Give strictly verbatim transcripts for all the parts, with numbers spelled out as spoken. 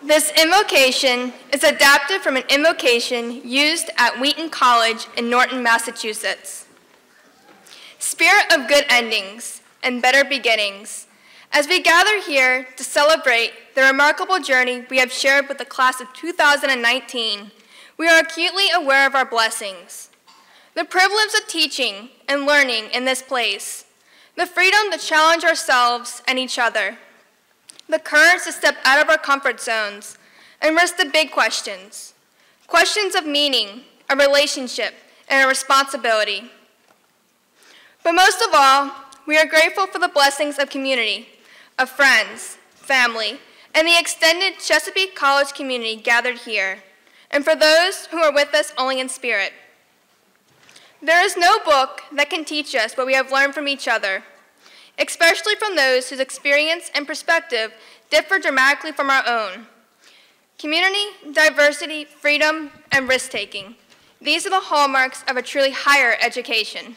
This invocation is adapted from an invocation used at Wheaton College in Norton, Massachusetts. Spirit of good endings and better beginnings, as we gather here to celebrate the remarkable journey we have shared with the class of two thousand nineteen, we are acutely aware of our blessings. The privilege of teaching and learning in this place, the freedom to challenge ourselves and each other, the courage to step out of our comfort zones and risk the big questions, questions of meaning, a relationship, and a responsibility. But most of all, we are grateful for the blessings of community, of friends, family, and the extended Chesapeake College community gathered here, and for those who are with us only in spirit. There is no book that can teach us what we have learned from each other, especially from those whose experience and perspective differ dramatically from our own. Community, diversity, freedom, and risk-taking. These are the hallmarks of a truly higher education.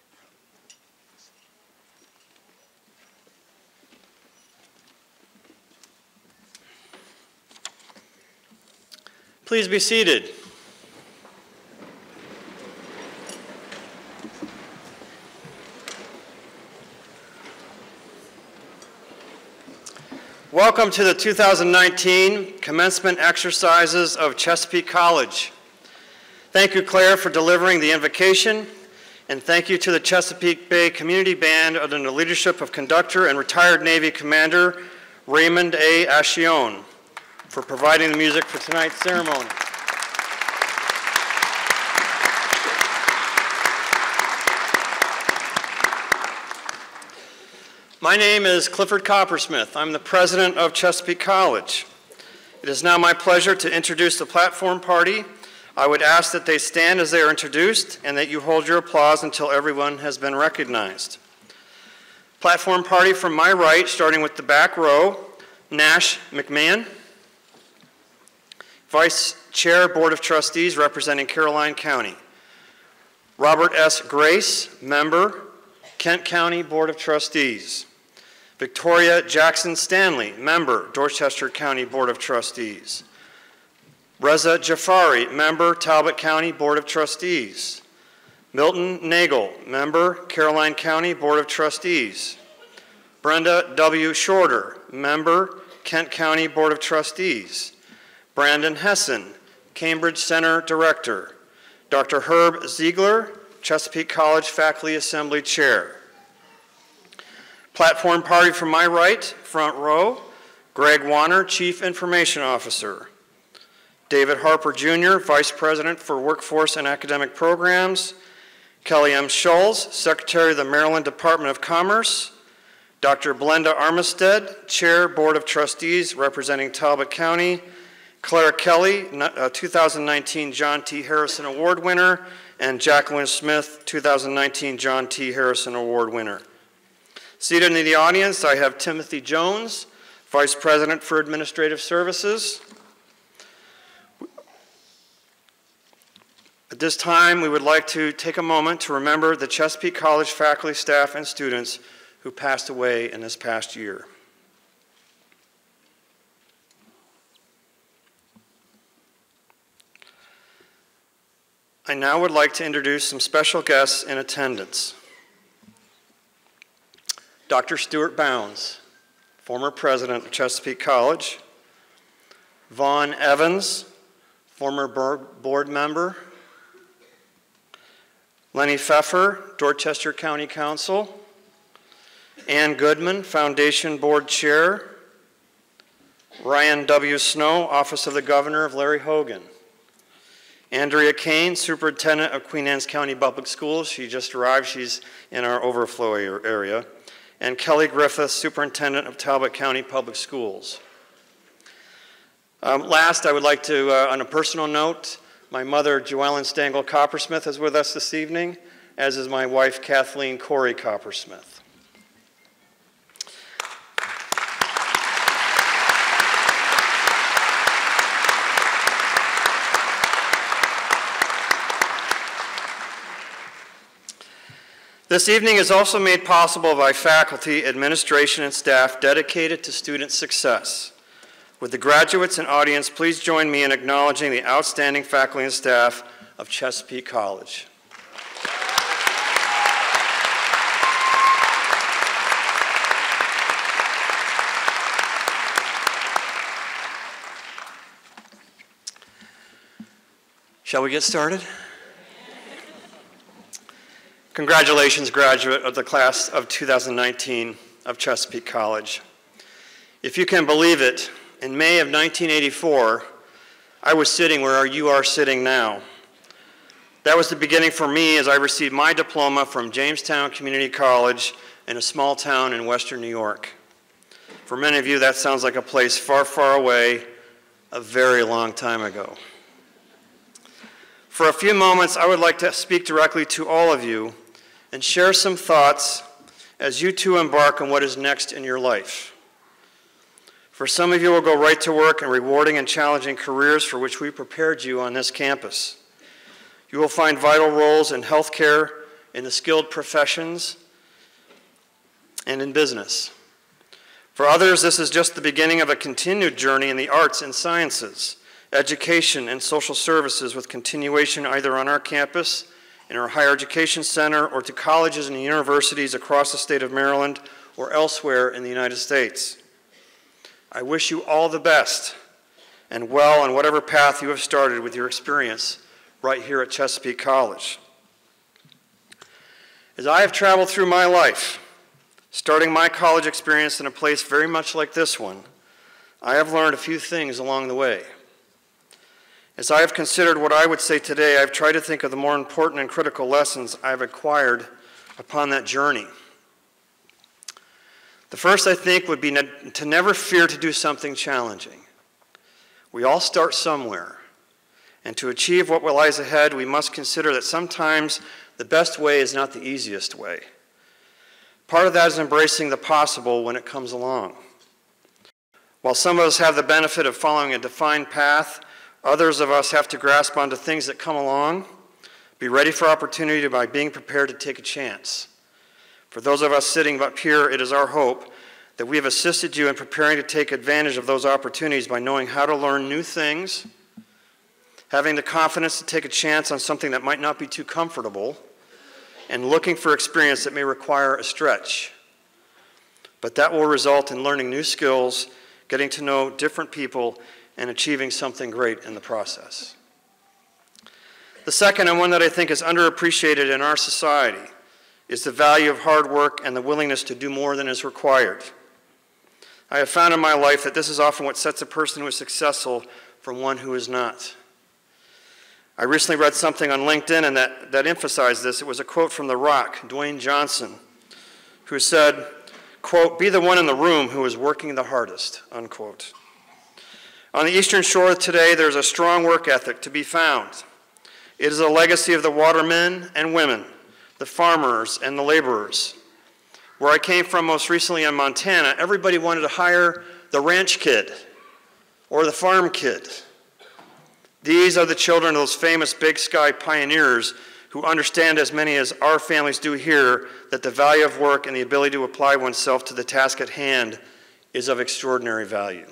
Please be seated. Welcome to the two thousand nineteen Commencement Exercises of Chesapeake College. Thank you, Clare, for delivering the invocation, and thank you to the Chesapeake Bay Community Band under the leadership of conductor and retired Navy Commander Raymond A. Ascione for providing the music for tonight's ceremony. My name is Clifford Coppersmith. I'm the president of Chesapeake College. It is now my pleasure to introduce the platform party. I would ask that they stand as they are introduced and that you hold your applause until everyone has been recognized. Platform party from my right, starting with the back row, Nash McMahon, Vice Chair, Board of Trustees, representing Caroline County. Robert S. Grace, member, Kent County Board of Trustees. Victoria Jackson Stanley, member, Dorchester County Board of Trustees. Reza Jafari, member, Talbot County Board of Trustees. Milton Nagel, member, Caroline County Board of Trustees. Brenda W. Shorter, member, Kent County Board of Trustees. Brandon Hessen, Cambridge Center Director. Doctor Herb Ziegler, Chesapeake College Faculty Assembly Chair. Platform party from my right, front row, Greg Warner, Chief Information Officer. David Harper Junior, Vice President for Workforce and Academic Programs. Kelly M. Schulz, Secretary of the Maryland Department of Commerce. Doctor Blenda Armistead, Chair, Board of Trustees, representing Talbot County. Clare Kelly, two thousand nineteen John T. Harrison Award winner, and Jacquelyn Smith, two thousand nineteen John T. Harrison Award winner. Seated in the audience, I have Timothy Jones, Vice President for Administrative Services. At this time, we would like to take a moment to remember the Chesapeake College faculty, staff, and students who passed away in this past year. I now would like to introduce some special guests in attendance. Doctor Stuart Bounds, former president of Chesapeake College. Vaughn Evans, former board member. Lenny Pfeffer, Dorchester County Council. Ann Goodman, Foundation Board Chair. Ryan W. Snow, Office of the Governor of Larry Hogan. Andrea Kane, Superintendent of Queen Anne's County Public Schools. She just arrived. She's in our overflow area. And Kelly Griffith, Superintendent of Talbot County Public Schools. Um, last, I would like to, uh, on a personal note, my mother, Joellen Stengel Coppersmith, is with us this evening, as is my wife, Kathleen Corey Coppersmith. This evening is also made possible by faculty, administration, and staff dedicated to student success. Would the graduates and audience please join me in acknowledging the outstanding faculty and staff of Chesapeake College. Shall we get started? Congratulations, graduate of the class of two thousand nineteen of Chesapeake College. If you can believe it, in May of nineteen eighty-four, I was sitting where you are sitting now. That was the beginning for me as I received my diploma from Jamestown Community College in a small town in western New York. For many of you, that sounds like a place far, far away, a very long time ago. For a few moments, I would like to speak directly to all of you and share some thoughts as you too embark on what is next in your life. For some of you will go right to work in rewarding and challenging careers for which we prepared you on this campus. You will find vital roles in healthcare, in the skilled professions, and in business. For others, this is just the beginning of a continued journey in the arts and sciences, education, and social services with continuation either on our campus, in our higher education center, or to colleges and universities across the state of Maryland or elsewhere in the United States. I wish you all the best and well on whatever path you have started with your experience right here at Chesapeake College. As I have traveled through my life, starting my college experience in a place very much like this one, I have learned a few things along the way. As I have considered what I would say today, I've tried to think of the more important and critical lessons I've acquired upon that journey. The first, I think, would be ne- to never fear to do something challenging. We all start somewhere, and to achieve what lies ahead, we must consider that sometimes the best way is not the easiest way. Part of that is embracing the possible when it comes along. While some of us have the benefit of following a defined path, others of us have to grasp onto things that come along, be ready for opportunity by being prepared to take a chance. For those of us sitting up here, it is our hope that we have assisted you in preparing to take advantage of those opportunities by knowing how to learn new things, having the confidence to take a chance on something that might not be too comfortable, and looking for experience that may require a stretch. But that will result in learning new skills, getting to know different people, and achieving something great in the process. The second, and one that I think is underappreciated in our society, is the value of hard work and the willingness to do more than is required. I have found in my life that this is often what sets a person who is successful from one who is not. I recently read something on LinkedIn and that, that emphasized this. It was a quote from The Rock, Dwayne Johnson, who said, quote, "Be the one in the room who is working the hardest," unquote. On the Eastern Shore today, there's a strong work ethic to be found. It is a legacy of the watermen and women, the farmers and the laborers. Where I came from most recently in Montana, everybody wanted to hire the ranch kid or the farm kid. These are the children of those famous Big Sky pioneers who understand, as many as our families do here, that the value of work and the ability to apply oneself to the task at hand is of extraordinary value.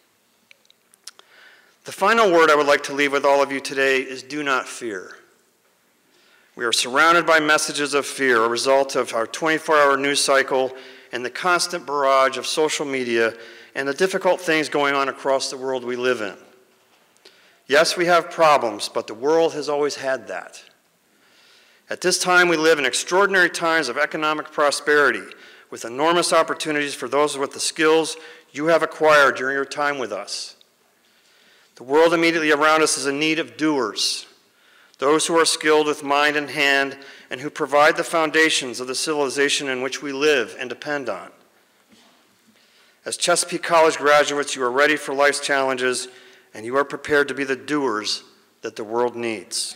The final word I would like to leave with all of you today is do not fear. We are surrounded by messages of fear, a result of our twenty-four hour news cycle and the constant barrage of social media and the difficult things going on across the world we live in. Yes, we have problems, but the world has always had that. At this time, we live in extraordinary times of economic prosperity with enormous opportunities for those with the skills you have acquired during your time with us. The world immediately around us is in need of doers, those who are skilled with mind and hand and who provide the foundations of the civilization in which we live and depend on. As Chesapeake College graduates, you are ready for life's challenges and you are prepared to be the doers that the world needs.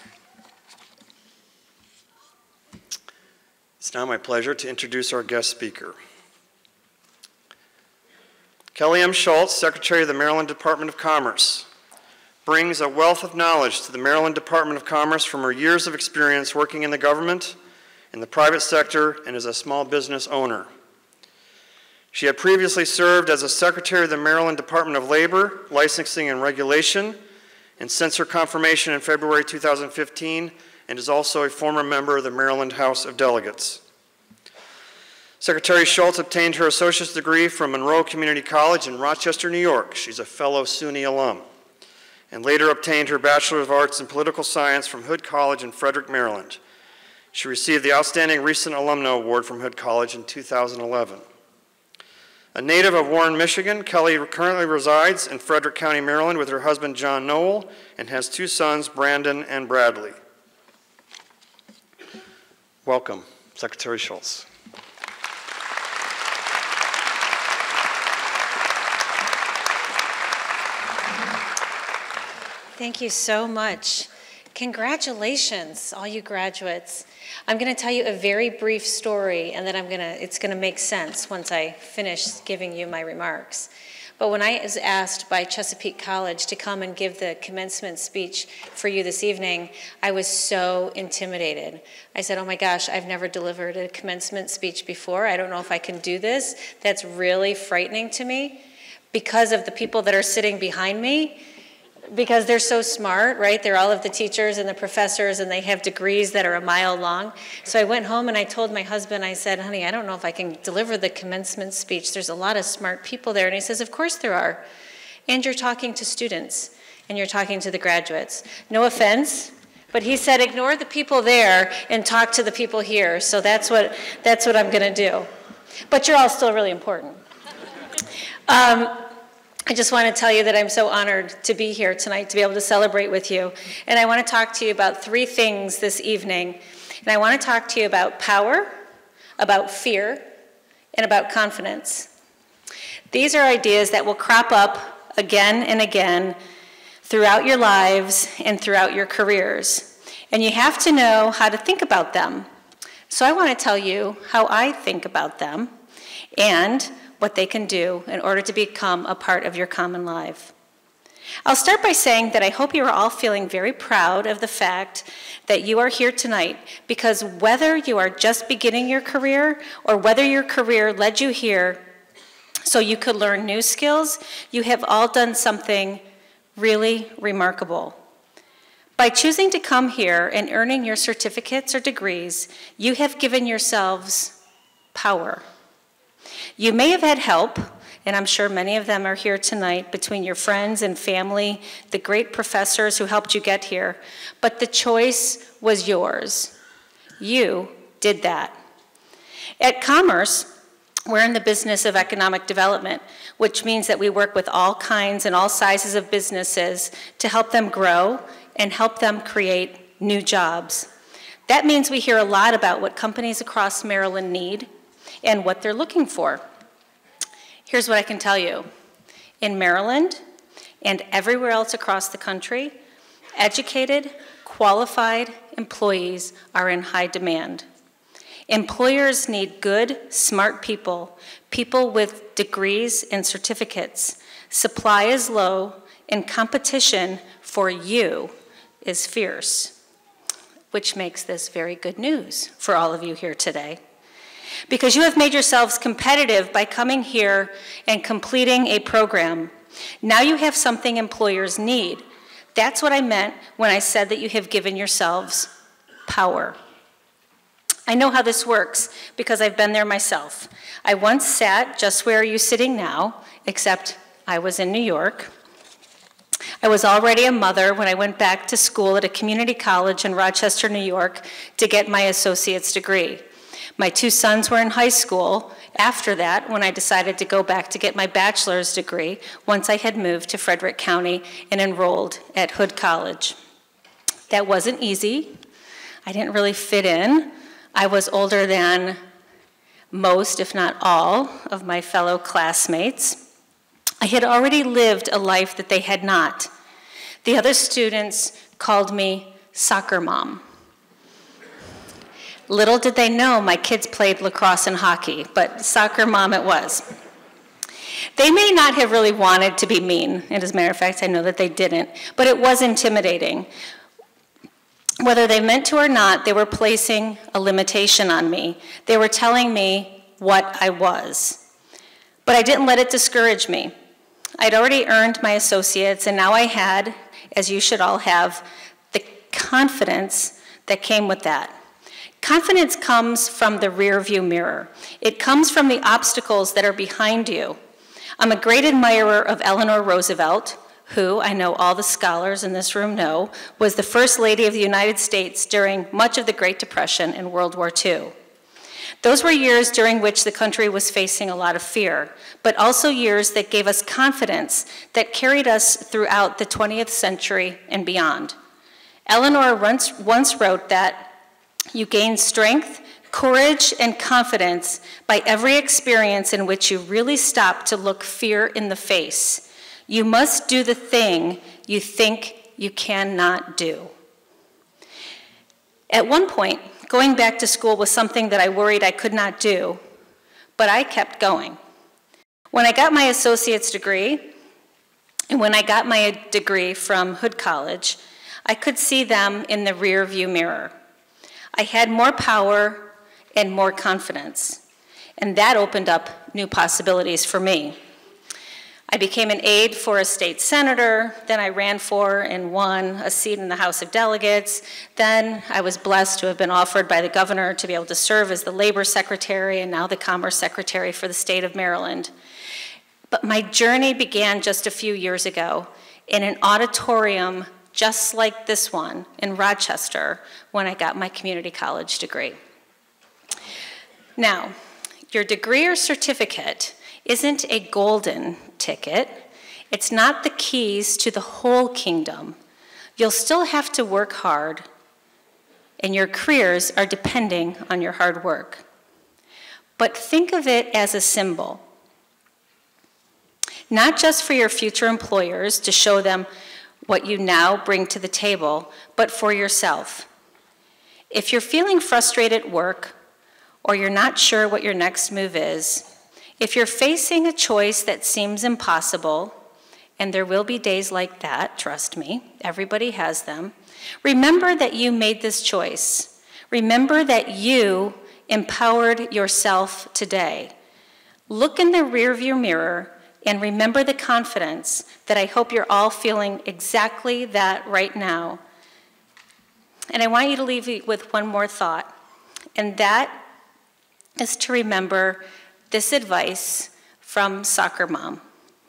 It's now my pleasure to introduce our guest speaker. Kelly M. Schulz, Secretary of the Maryland Department of Commerce, brings a wealth of knowledge to the Maryland Department of Commerce from her years of experience working in the government, in the private sector, and as a small business owner. She had previously served as a secretary of the Maryland Department of Labor, Licensing and Regulation, and since her confirmation in February two thousand fifteen, and is also a former member of the Maryland House of Delegates. Secretary Schulz obtained her associate's degree from Monroe Community College in Rochester, New York. She's a fellow SUNY alum. And later obtained her Bachelor of Arts in Political Science from Hood College in Frederick, Maryland. She received the Outstanding Recent Alumna Award from Hood College in two thousand eleven. A native of Warren, Michigan, Kelly currently resides in Frederick County, Maryland with her husband, John Noel, and has two sons, Brandon and Bradley. Welcome, Secretary Schulz. Thank you so much. Congratulations, all you graduates. I'm going to tell you a very brief story, and then I'm going to, it's going to make sense once I finish giving you my remarks. But when I was asked by Chesapeake College to come and give the commencement speech for you this evening, I was so intimidated. I said, oh my gosh, I've never delivered a commencement speech before. I don't know if I can do this. That's really frightening to me because of the people that are sitting behind me. Because they're so smart, right? They're all of the teachers and the professors, and they have degrees that are a mile long. So I went home and I told my husband, I said, honey, I don't know if I can deliver the commencement speech. There's a lot of smart people there. And he says, of course there are. And you're talking to students, and you're talking to the graduates. No offense, but he said, ignore the people there and talk to the people here. So that's what, that's what I'm gonna do. But you're all still really important. Um, I just want to tell you that I'm so honored to be here tonight, to be able to celebrate with you. And I want to talk to you about three things this evening. And I want to talk to you about power, about fear, and about confidence. These are ideas that will crop up again and again throughout your lives and throughout your careers. And you have to know how to think about them. So I want to tell you how I think about them and what they can do in order to become a part of your common life. I'll start by saying that I hope you are all feeling very proud of the fact that you are here tonight, because whether you are just beginning your career or whether your career led you here so you could learn new skills, you have all done something really remarkable. By choosing to come here and earning your certificates or degrees, you have given yourselves power. You may have had help, and I'm sure many of them are here tonight, between your friends and family, the great professors who helped you get here, but the choice was yours. You did that. At Commerce, we're in the business of economic development, which means that we work with all kinds and all sizes of businesses to help them grow and help them create new jobs. That means we hear a lot about what companies across Maryland need and what they're looking for. Here's what I can tell you. In Maryland and everywhere else across the country, educated, qualified employees are in high demand. Employers need good, smart people, people with degrees and certificates. Supply is low, and competition for you is fierce, which makes this very good news for all of you here today. Because you have made yourselves competitive by coming here and completing a program. Now you have something employers need. That's what I meant when I said that you have given yourselves power. I know how this works because I've been there myself. I once sat just where you're sitting now, except I was in New York. I was already a mother when I went back to school at a community college in Rochester, New York, to get my associate's degree. My two sons were in high school after that when I decided to go back to get my bachelor's degree once I had moved to Frederick County and enrolled at Hood College. That wasn't easy. I didn't really fit in. I was older than most, if not all, of my fellow classmates. I had already lived a life that they had not. The other students called me soccer mom. Little did they know my kids played lacrosse and hockey, but soccer mom it was. They may not have really wanted to be mean, and as a matter of fact, I know that they didn't, but it was intimidating. Whether they meant to or not, they were placing a limitation on me. They were telling me what I was. But I didn't let it discourage me. I'd already earned my associates, and now I had, as you should all have, the confidence that came with that. Confidence comes from the rearview mirror. It comes from the obstacles that are behind you. I'm a great admirer of Eleanor Roosevelt, who I know all the scholars in this room know, was the First Lady of the United States during much of the Great Depression and World War Two. Those were years during which the country was facing a lot of fear, but also years that gave us confidence that carried us throughout the twentieth century and beyond. Eleanor once, once wrote that you gain strength, courage, and confidence by every experience in which you really stop to look fear in the face. You must do the thing you think you cannot do. At one point, going back to school was something that I worried I could not do, but I kept going. When I got my associate's degree, and when I got my degree from Hood College, I could see them in the rear view mirror. I had more power and more confidence, and that opened up new possibilities for me. I became an aide for a state senator, then I ran for and won a seat in the House of Delegates, then I was blessed to have been offered by the governor to be able to serve as the labor secretary and now the commerce secretary for the state of Maryland. But my journey began just a few years ago in an auditorium just like this one in Rochester when I got my community college degree. Now, your degree or certificate isn't a golden ticket. It's not the keys to the whole kingdom. You'll still have to work hard, and your careers are depending on your hard work. But think of it as a symbol, not just for your future employers to show them what you now bring to the table, but for yourself. If you're feeling frustrated at work, or you're not sure what your next move is, if you're facing a choice that seems impossible, and there will be days like that, trust me, everybody has them, remember that you made this choice. Remember that you empowered yourself today. Look in the rearview mirror and remember the confidence that I hope you're all feeling exactly that right now. And I want you to leave you with one more thought, and that is to remember this advice from Soccer Mom.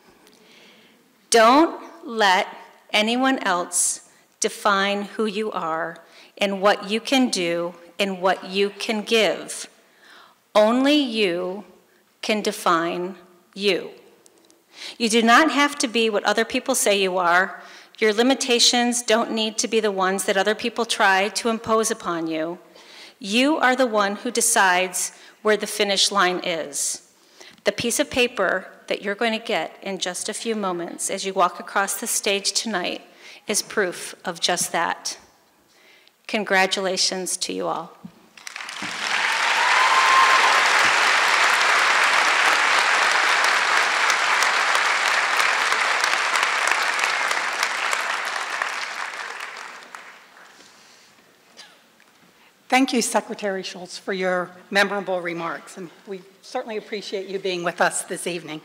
Don't let anyone else define who you are and what you can do and what you can give. Only you can define you. You do not have to be what other people say you are. Your limitations don't need to be the ones that other people try to impose upon you. You are the one who decides where the finish line is. The piece of paper that you're going to get in just a few moments as you walk across the stage tonight is proof of just that. Congratulations to you all. Thank you, Secretary Schulz, for your memorable remarks, and we certainly appreciate you being with us this evening.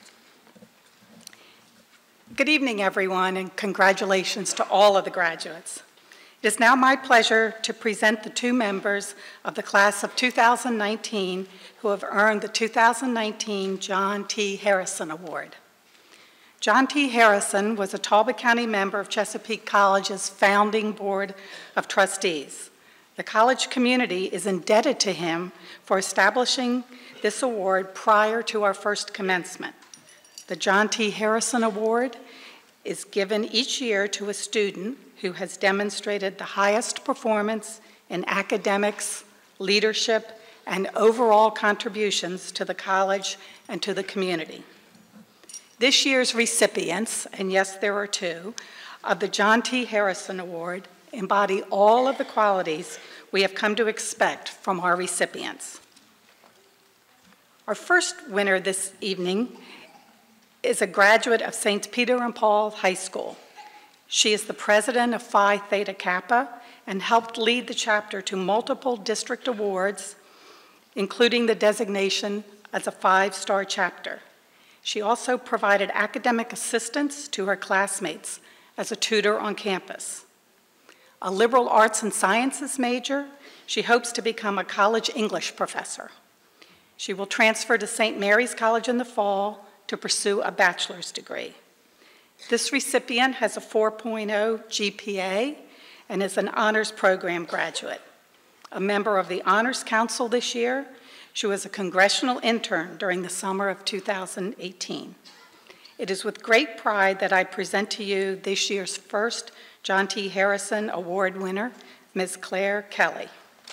Good evening, everyone, and congratulations to all of the graduates. It is now my pleasure to present the two members of the class of two thousand nineteen who have earned the two thousand nineteen John T. Harrison Award. John T. Harrison was a Talbot County member of Chesapeake College's founding Board of Trustees. The college community is indebted to him for establishing this award prior to our first commencement. The John T. Harrison Award is given each year to a student who has demonstrated the highest performance in academics, leadership, and overall contributions to the college and to the community. This year's recipients, and yes, there are two, of the John T. Harrison Award embody all of the qualities we have come to expect from our recipients. Our first winner this evening is a graduate of Saint Peter and Paul High School. She is the president of Phi Theta Kappa and helped lead the chapter to multiple district awards, including the designation as a five-star chapter. She also provided academic assistance to her classmates as a tutor on campus. A liberal arts and sciences major, she hopes to become a college English professor. She will transfer to Saint Mary's College in the fall to pursue a bachelor's degree. This recipient has a four point oh G P A and is an honors program graduate. A member of the Honors Council this year, she was a congressional intern during the summer of two thousand eighteen. It is with great pride that I present to you this year's first John T. Harrison Award winner, Miz Clare Kelly.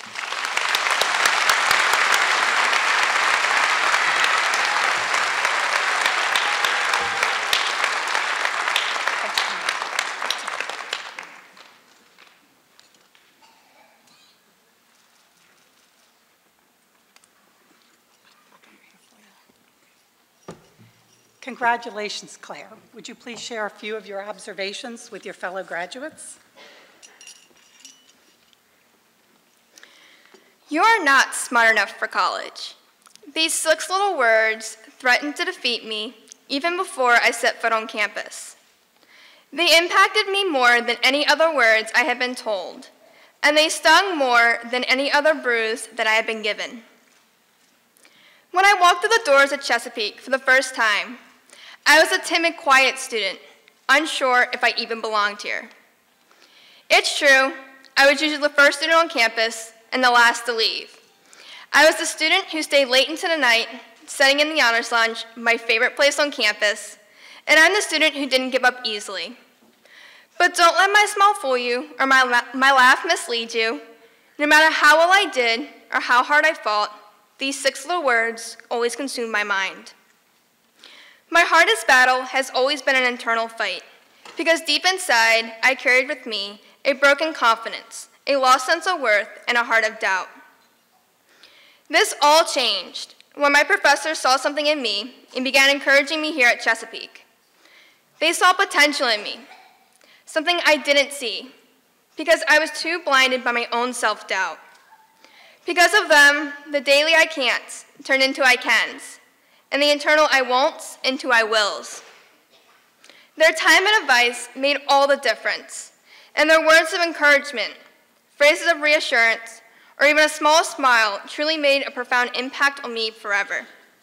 Congratulations, Claire. Would you please share a few of your observations with your fellow graduates? You are not smart enough for college. These six little words threatened to defeat me even before I set foot on campus. They impacted me more than any other words I had been told, and they stung more than any other bruise that I had been given. When I walked through the doors at Chesapeake for the first time, I was a timid, quiet student, unsure if I even belonged here. It's true, I was usually the first student on campus and the last to leave. I was the student who stayed late into the night, sitting in the honors lounge, my favorite place on campus, and I'm the student who didn't give up easily. But don't let my smile fool you or my, la my laugh mislead you. No matter how well I did or how hard I fought, these six little words always consumed my mind. My hardest battle has always been an internal fight, because deep inside, I carried with me a broken confidence, a lost sense of worth, and a heart of doubt. This all changed when my professors saw something in me and began encouraging me here at Chesapeake. They saw potential in me, something I didn't see, because I was too blinded by my own self-doubt. Because of them, the daily I can'ts turned into I cans, and the internal I won'ts into I wills. Their time and advice made all the difference, and their words of encouragement, phrases of reassurance, or even a small smile truly made a profound impact on me forever.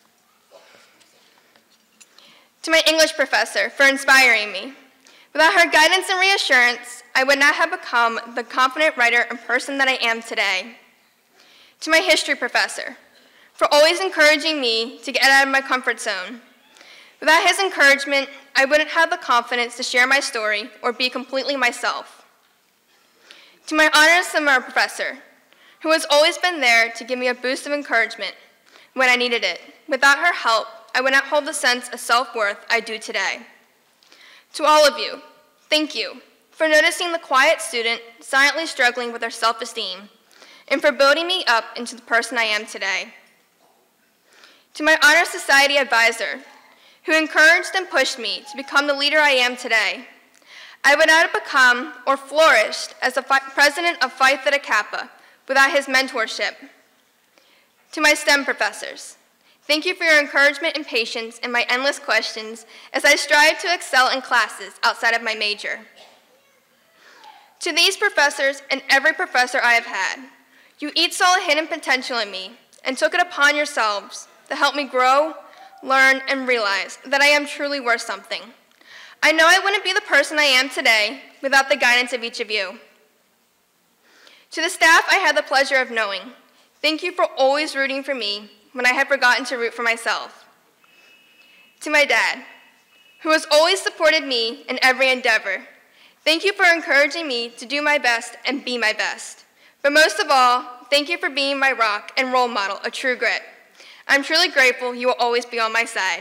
To my English professor for inspiring me. Without her guidance and reassurance, I would not have become the confident writer and person that I am today. To my history professor, for always encouraging me to get out of my comfort zone. Without his encouragement, I wouldn't have the confidence to share my story or be completely myself. To my honors seminar professor, who has always been there to give me a boost of encouragement when I needed it. Without her help, I would not hold the sense of self-worth I do today. To all of you, thank you for noticing the quiet student silently struggling with her self-esteem, and for building me up into the person I am today. To my Honor Society advisor, who encouraged and pushed me to become the leader I am today, I would not have become or flourished as the president of Phi Theta Kappa without his mentorship. To my STEM professors, thank you for your encouragement and patience in my endless questions as I strive to excel in classes outside of my major. To these professors and every professor I have had, you each saw a hidden potential in me and took it upon yourselves to help me grow, learn, and realize that I am truly worth something. I know I wouldn't be the person I am today without the guidance of each of you. To the staff I had the pleasure of knowing, thank you for always rooting for me when I had forgotten to root for myself. To my dad, who has always supported me in every endeavor, thank you for encouraging me to do my best and be my best. But most of all, thank you for being my rock and role model of true grit. I'm truly grateful you will always be on my side.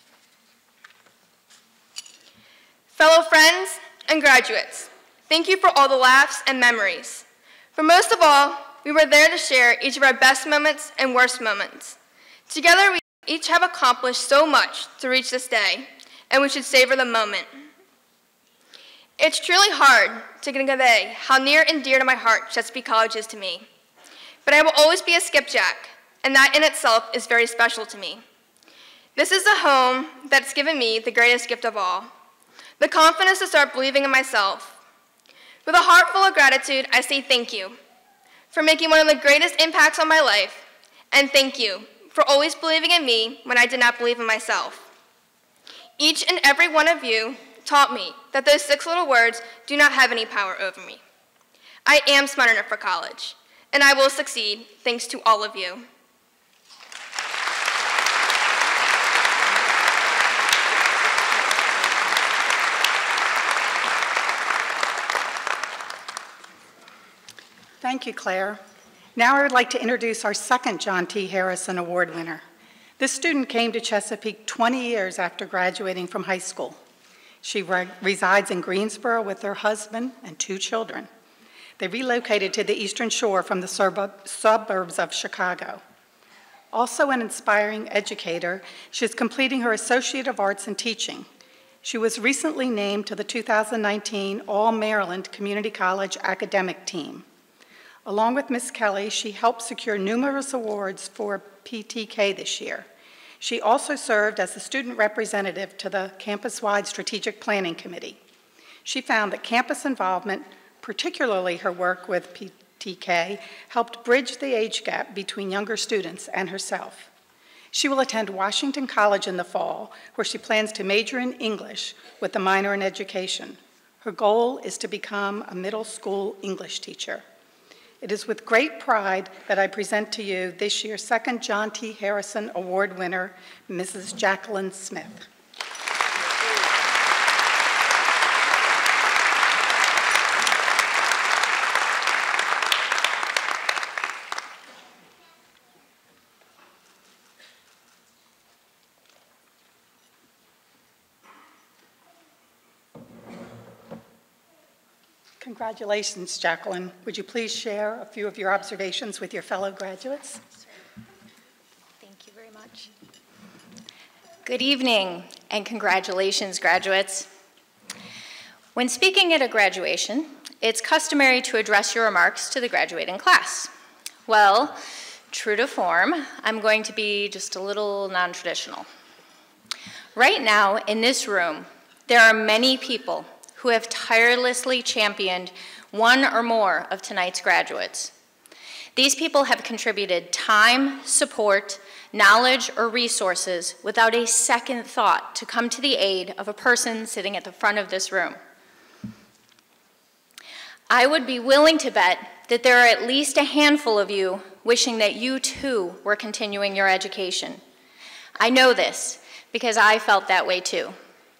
Fellow friends and graduates, thank you for all the laughs and memories. But most of all, we were there to share each of our best moments and worst moments. Together, we each have accomplished so much to reach this day, and we should savor the moment. It's truly hard to convey how near and dear to my heart Chesapeake College is to me. But I will always be a skipjack, and that in itself is very special to me. This is a home that's given me the greatest gift of all, the confidence to start believing in myself. With a heart full of gratitude, I say thank you for making one of the greatest impacts on my life, and thank you for always believing in me when I did not believe in myself. Each and every one of you taught me that those six little words do not have any power over me. I am smart enough for college, and I will succeed thanks to all of you. Thank you, Claire. Now I would like to introduce our second John T. Harrison Award winner. This student came to Chesapeake twenty years after graduating from high school. She re resides in Greensboro with her husband and two children. They relocated to the Eastern Shore from the suburb suburbs of Chicago. Also an inspiring educator, she is completing her Associate of Arts in Teaching. She was recently named to the two thousand nineteen All-Maryland Community College Academic Team. Along with Miz Kelly, she helped secure numerous awards for P T K this year. She also served as the student representative to the campus-wide Strategic Planning Committee. She found that campus involvement, particularly her work with P T K, helped bridge the age gap between younger students and herself. She will attend Washington College in the fall, where she plans to major in English with a minor in education. Her goal is to become a middle school English teacher. It is with great pride that I present to you this year's second John T. Harrison Award winner, Missus Jacquelyn Smith. Congratulations, Jacquelyn. Would you please share a few of your observations with your fellow graduates? Thank you very much. Good evening, and congratulations, graduates. When speaking at a graduation, it's customary to address your remarks to the graduating class. Well, true to form, I'm going to be just a little non-traditional. Right now, in this room, there are many people who have tirelessly championed one or more of tonight's graduates. These people have contributed time, support, knowledge, or resources without a second thought to come to the aid of a person sitting at the front of this room. I would be willing to bet that there are at least a handful of you wishing that you too were continuing your education. I know this because I felt that way too.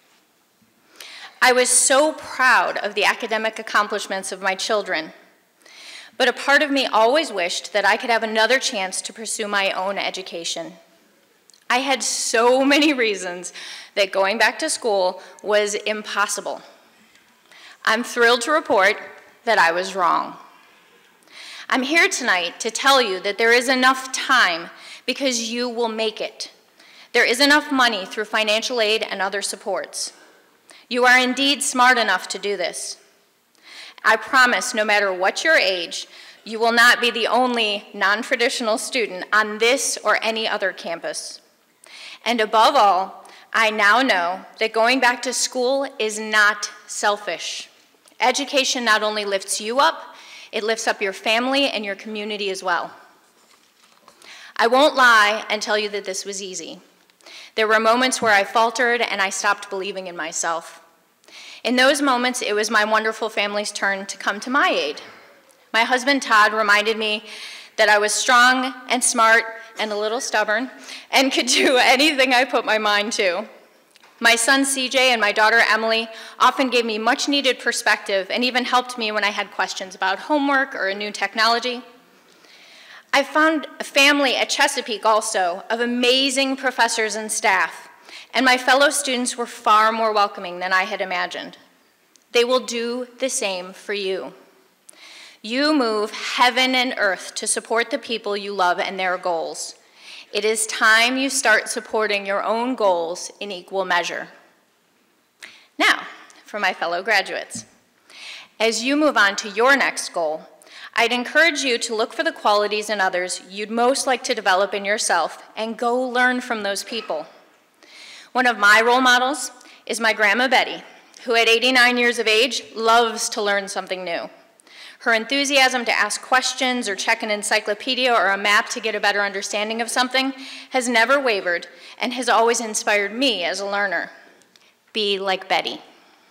I was so proud of the academic accomplishments of my children, but a part of me always wished that I could have another chance to pursue my own education. I had so many reasons that going back to school was impossible. I'm thrilled to report that I was wrong. I'm here tonight to tell you that there is enough time because you will make it. There is enough money through financial aid and other supports. You are indeed smart enough to do this. I promise, no matter what your age, you will not be the only non-traditional student on this or any other campus. And above all, I now know that going back to school is not selfish. Education not only lifts you up, it lifts up your family and your community as well. I won't lie and tell you that this was easy. There were moments where I faltered and I stopped believing in myself. In those moments, it was my wonderful family's turn to come to my aid. My husband, Todd, reminded me that I was strong and smart and a little stubborn and could do anything I put my mind to. My son, C J, and my daughter, Emily, often gave me much-needed perspective and even helped me when I had questions about homework or a new technology. I found a family at Chesapeake also of amazing professors and staff, and my fellow students were far more welcoming than I had imagined. They will do the same for you. You move heaven and earth to support the people you love and their goals. It is time you start supporting your own goals in equal measure. Now, for my fellow graduates. As you move on to your next goal, I'd encourage you to look for the qualities in others you'd most like to develop in yourself and go learn from those people. One of my role models is my grandma Betty, who at eighty-nine years of age loves to learn something new. Her enthusiasm to ask questions or check an encyclopedia or a map to get a better understanding of something has never wavered and has always inspired me as a learner. Be like Betty.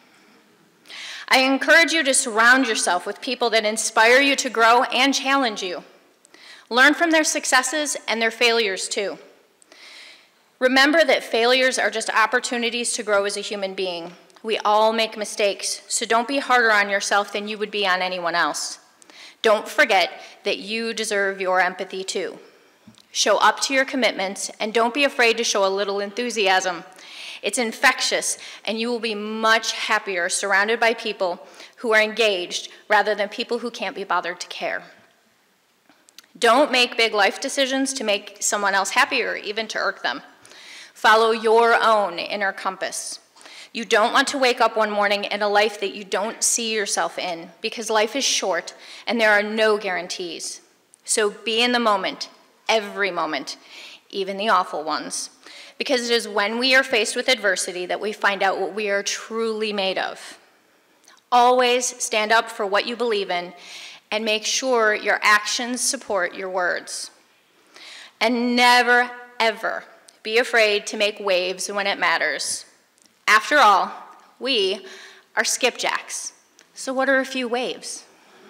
I encourage you to surround yourself with people that inspire you to grow and challenge you. Learn from their successes and their failures too. Remember that failures are just opportunities to grow as a human being. We all make mistakes, so don't be harder on yourself than you would be on anyone else. Don't forget that you deserve your empathy too. Show up to your commitments and don't be afraid to show a little enthusiasm. It's infectious and you will be much happier surrounded by people who are engaged rather than people who can't be bothered to care. Don't make big life decisions to make someone else happy or even to irk them. Follow your own inner compass. You don't want to wake up one morning in a life that you don't see yourself in, because life is short and there are no guarantees. So be in the moment, every moment, even the awful ones, because it is when we are faced with adversity that we find out what we are truly made of. Always stand up for what you believe in and make sure your actions support your words. And never, ever be afraid to make waves when it matters. After all, we are skipjacks. So what are a few waves?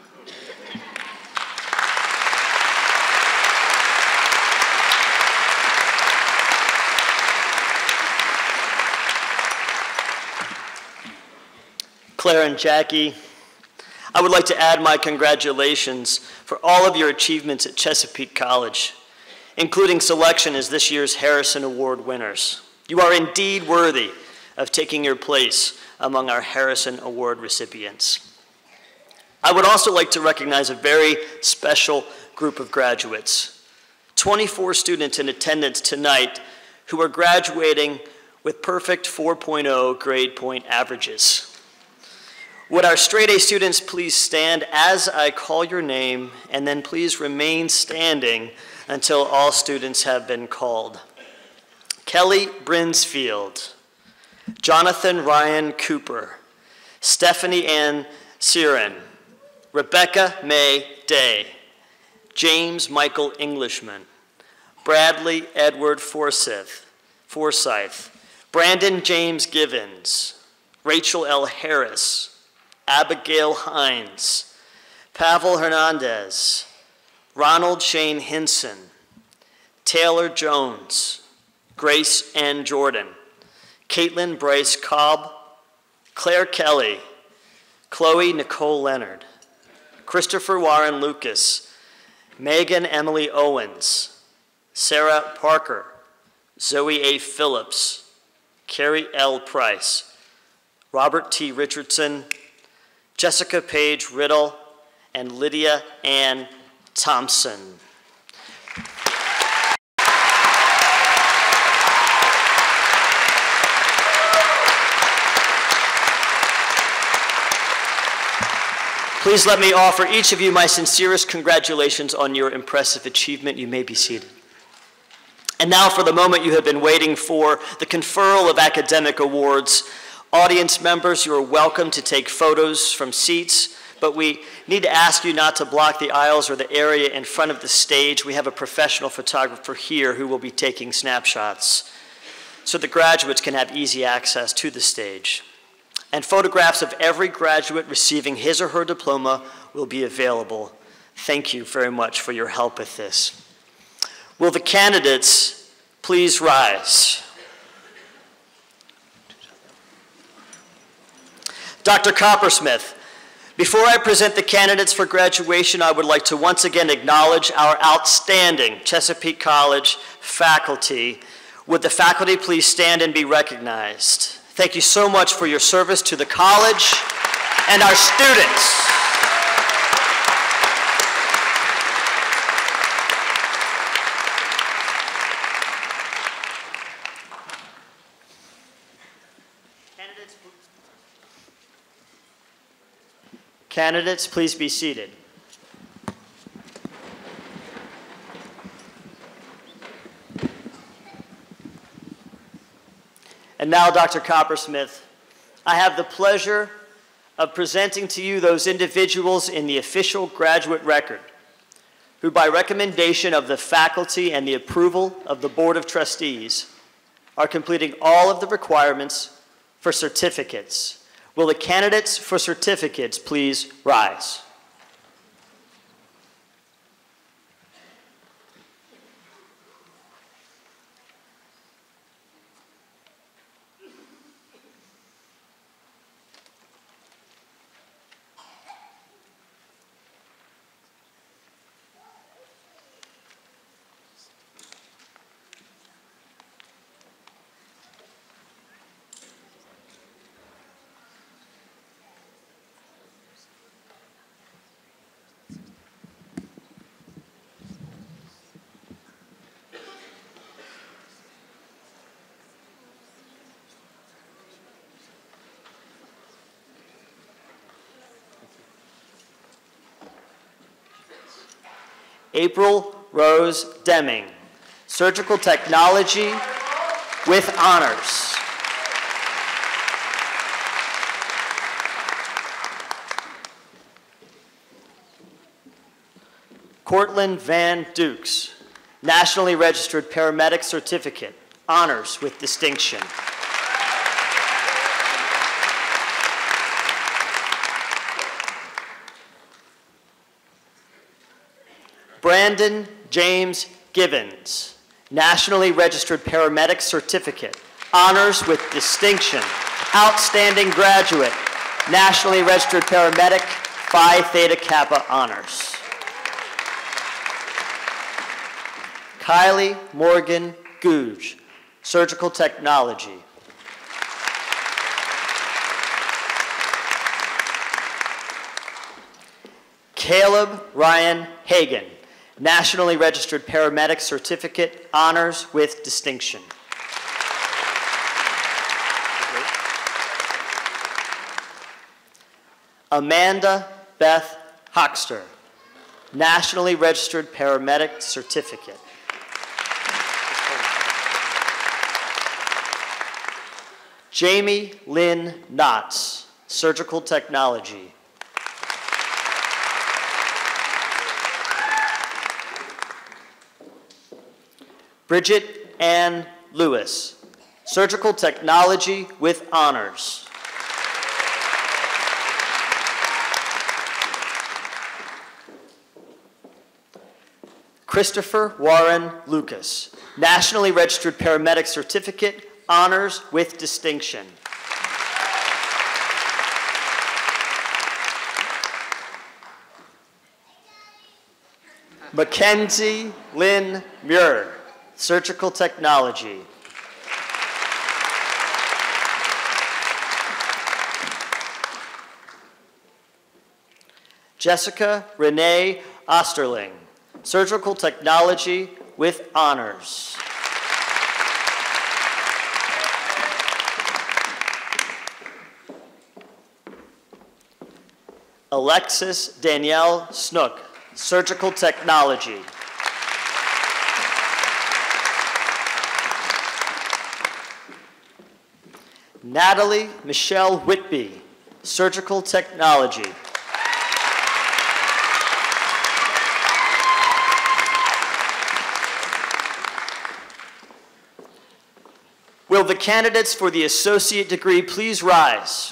Claire and Jackie, I would like to add my congratulations for all of your achievements at Chesapeake College, including selection as this year's Harrison Award winners. You are indeed worthy of taking your place among our Harrison Award recipients. I would also like to recognize a very special group of graduates, twenty-four students in attendance tonight who are graduating with perfect four point oh grade point averages. Would our straight A students please stand as I call your name, and then please remain standing until all students have been called. Kelly Brinsfield, Jonathan Ryan Cooper, Stephanie Ann Siren, Rebecca May Day, James Michael Englishman, Bradley Edward Forsyth, Forsyth, Brandon James Givens, Rachel L. Harris, Abigail Hines, Pavel Hernandez, Ronald Shane Hinson, Taylor Jones, Grace Ann Jordan, Caitlin Bryce Cobb, Claire Kelly, Chloe Nicole Leonard, Christopher Warren Lucas, Megan Emily Owens, Sarah Parker, Zoe A. Phillips, Carrie L. Price, Robert T. Richardson, Jessica Page Riddle, and Lydia Ann Thompson. Please let me offer each of you my sincerest congratulations on your impressive achievement. You may be seated. And now for the moment you have been waiting for, the conferral of academic awards. Audience members, you are welcome to take photos from seats, but we need to ask you not to block the aisles or the area in front of the stage. We have a professional photographer here who will be taking snapshots so the graduates can have easy access to the stage. And photographs of every graduate receiving his or her diploma will be available. Thank you very much for your help with this. Will the candidates please rise? Doctor Coppersmith, before I present the candidates for graduation, I would like to once again acknowledge our outstanding Chesapeake College faculty. Would the faculty please stand and be recognized? Thank you so much for your service to the college and our students. Candidates, Candidates, please be seated. And now, Doctor Coppersmith, I have the pleasure of presenting to you those individuals in the official graduate record who, by recommendation of the faculty and the approval of the Board of Trustees, are completing all of the requirements for certificates. Will the candidates for certificates please rise? April Rose Deming, Surgical Technology with honors. Cortland Van Dukes, Nationally Registered Paramedic Certificate, honors with distinction. Brandon James Givens, Nationally Registered Paramedic Certificate, honors with distinction. Outstanding graduate, Nationally Registered Paramedic, Phi Theta Kappa honors. Kylie Morgan Googe, Surgical Technology. Caleb Ryan Hagan, Nationally Registered Paramedic Certificate, honors with distinction. Amanda Beth Hoxter, Nationally Registered Paramedic Certificate. Jamie Lynn Knotts, Surgical Technology. Bridget Ann Lewis, Surgical Technology with honors. Christopher Warren Lucas, Nationally Registered Paramedic Certificate, honors with distinction. Mackenzie Lynn Muir, Surgical Technology. Jessica Renee Osterling, Surgical Technology with honors. Alexis Danielle Snook, Surgical Technology. Natalie Michelle Whitby, Surgical Technology. Will the candidates for the associate degree please rise?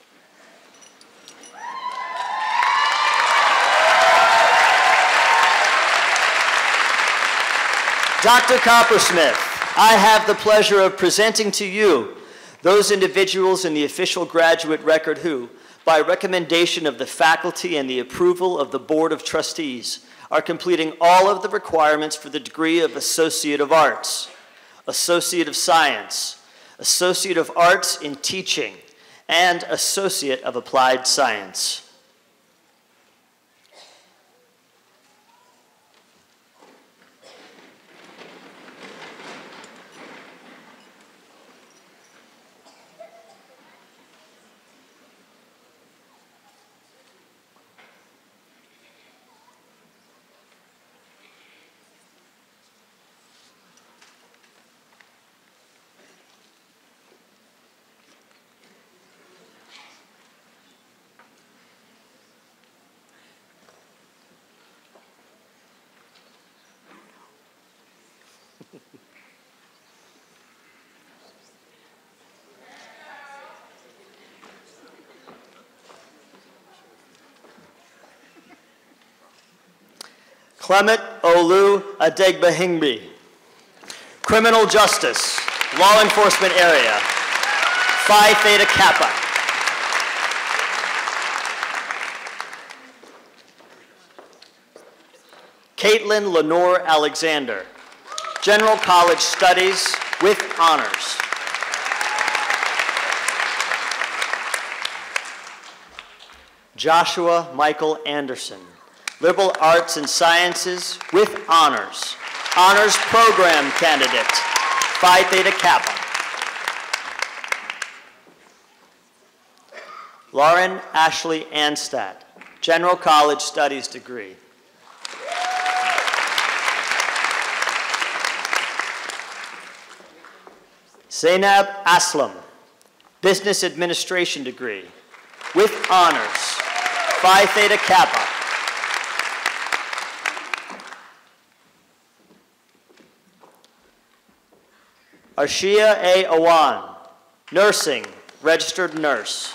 Doctor Coppersmith, I have the pleasure of presenting to you those individuals in the official graduate record who, by recommendation of the faculty and the approval of the Board of Trustees, are completing all of the requirements for the degree of Associate of Arts, Associate of Science, Associate of Arts in Teaching, and Associate of Applied Science. Clement Olu Adegbahingbi. Criminal Justice, Law Enforcement Area, Phi Theta Kappa. Caitlin Lenore Alexander, General College Studies with honors. Joshua Michael Anderson, Liberal Arts and Sciences with honors. Honors Program Candidate, Phi Theta Kappa. Lauren Ashley Anstadt, General College Studies degree. Zainab Aslam, Business Administration degree with honors, Phi Theta Kappa. Arshia A. Awan, Nursing, Registered Nurse.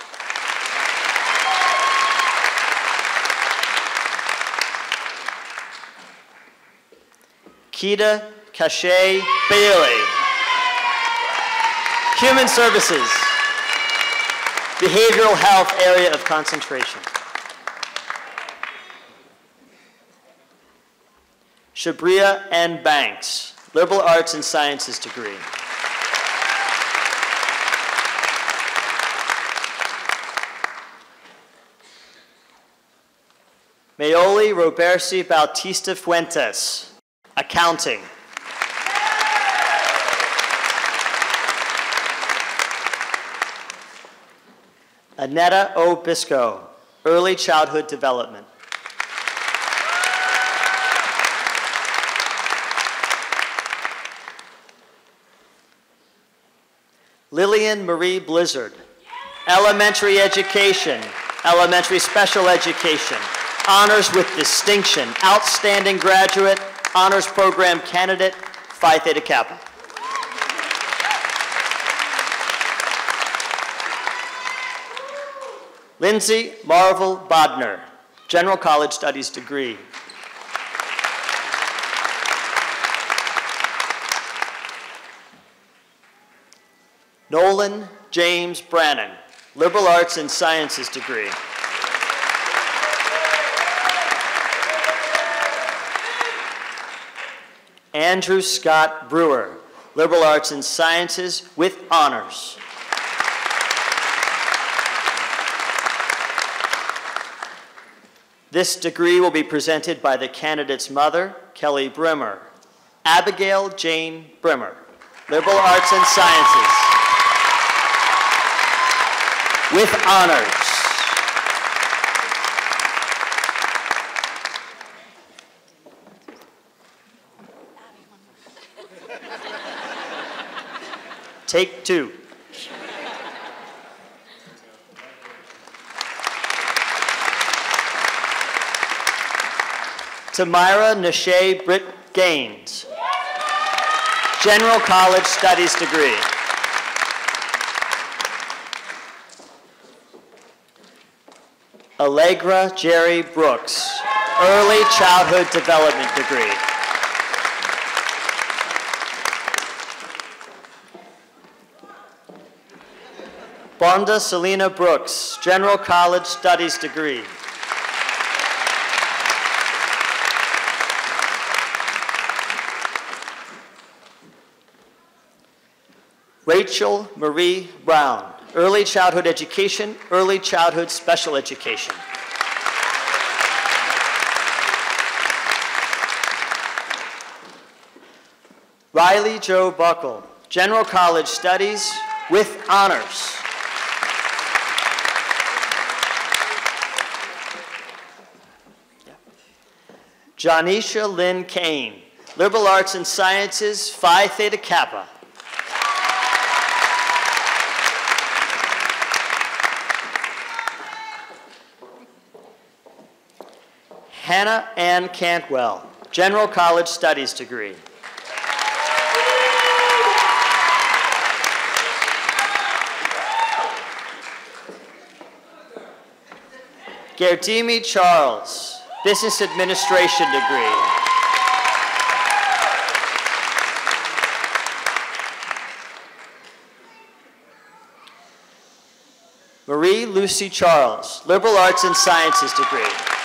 Keita Cache Bailey, Human Services, Behavioral Health Area of Concentration. Shabria N. Banks, Liberal Arts and Sciences degree. Mayoli Roberci Bautista Fuentes, Accounting. Anetta O. Bisco, Early Childhood Development. Lillian Marie Blizzard, Elementary Education, Elementary Special Education, Honors with Distinction, Outstanding Graduate, Honors Program Candidate, Phi Theta Kappa. Lindsay Marvel Bodner, General College Studies degree. Nolan James Brannon, Liberal Arts and Sciences degree. Andrew Scott Brewer, Liberal Arts and Sciences with honors. This degree will be presented by the candidate's mother, Kelly Brimmer. Abigail Jane Brimmer, Liberal Arts and Sciences with honors. Take two. Tamira Nashe Britt Gaines, General College Studies degree. Allegra Jerry Brooks, Early Childhood Development degree. Bonda Selena Brooks, General College Studies degree. Rachel Marie Brown, Early Childhood Education, Early Childhood Special Education. Riley Joe Buckle, General College Studies with honors. Janisha Lynn Kane, Liberal Arts and Sciences, Phi Theta Kappa. Hannah Ann Cantwell, General College Studies degree. Gerdimi Charles, Business Administration degree. Marie Lucy Charles, Liberal Arts and Sciences degree.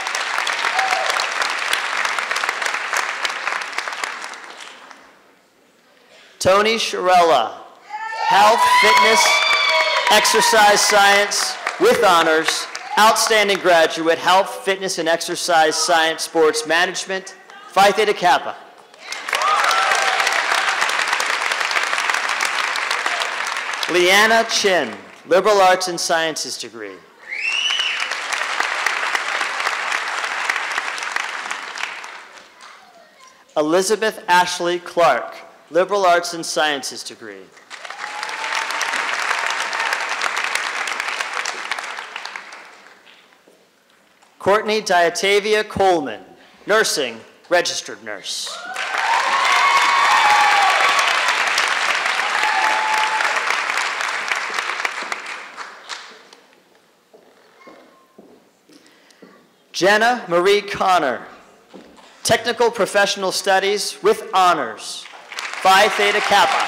Tony Shirella, Health, Fitness, Exercise Science with honors, outstanding graduate, Health, Fitness, and Exercise Science, Sports Management, Phi Theta Kappa. Leanna Chin, Liberal Arts and Sciences degree. Elizabeth Ashley Clark, Liberal Arts and Sciences degree. Courtney Diatavia Coleman, Nursing, Registered Nurse. Jenna Marie Connor, Technical Professional Studies with honors, Phi Theta Kappa.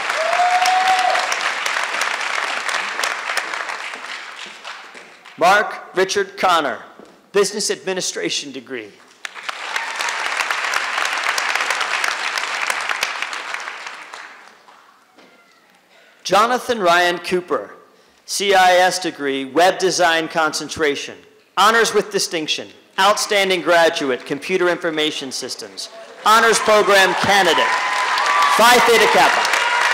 Mark Richard Connor, Business Administration degree. Jonathan Ryan Cooper, C I S degree, Web Design concentration, honors with distinction, outstanding graduate, Computer Information Systems, honors program candidate, Phi Theta Kappa.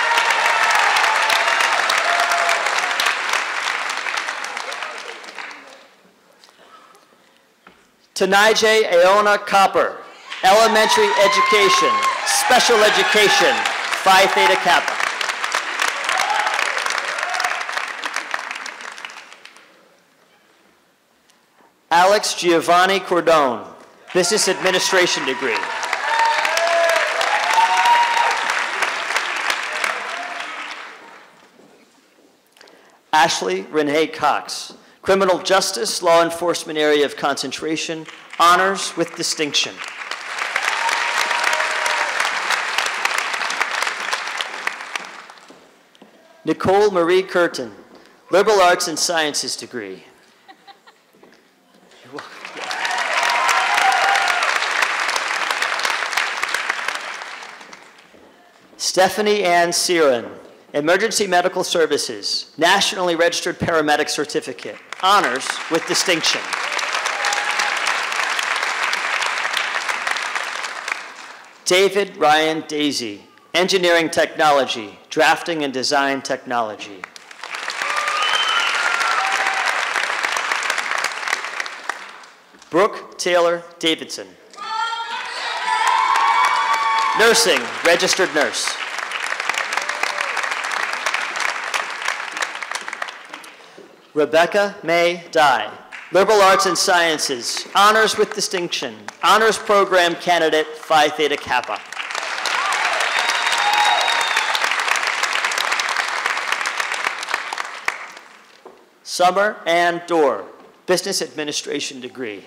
Tanijay Aona Copper, Elementary Education, Special Education, Phi Theta Kappa. Alex Giovanni Cordone, Business Administration degree. Ashley Renee Cox, Criminal Justice, Law Enforcement Area of Concentration, honors with distinction. Nicole Marie Curtin, Liberal Arts and Sciences degree. Stephanie Ann Searan, Emergency Medical Services, Nationally Registered Paramedic Certificate, honors with distinction. David Ryan Daisy, Engineering Technology, Drafting and Design Technology. Brooke Taylor Davidson, Nursing, Registered Nurse. Rebecca May Dye, Liberal Arts and Sciences, honors with distinction, honors program candidate, Phi Theta Kappa. Summer Ann Dorr, Business Administration degree.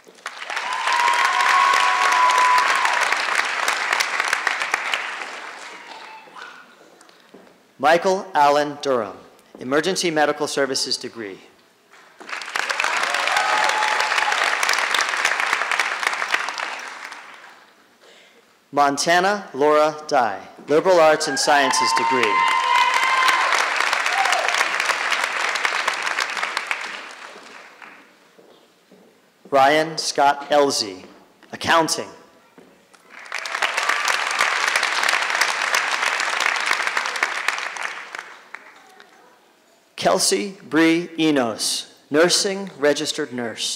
Michael Allen Durham, Emergency Medical Services degree. Montana Laura Dye, Liberal Arts and Sciences degree. Ryan Scott Elzey, Accounting. Kelsey Bree Enos, Nursing, Registered Nurse.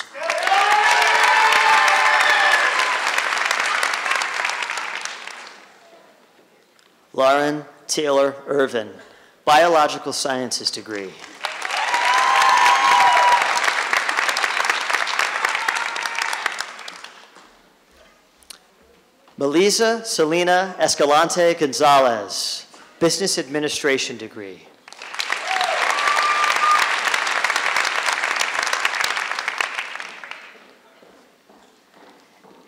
Lauren Taylor Irvin, Biological Sciences degree. Melisa Selena Escalante Gonzalez, Business Administration degree.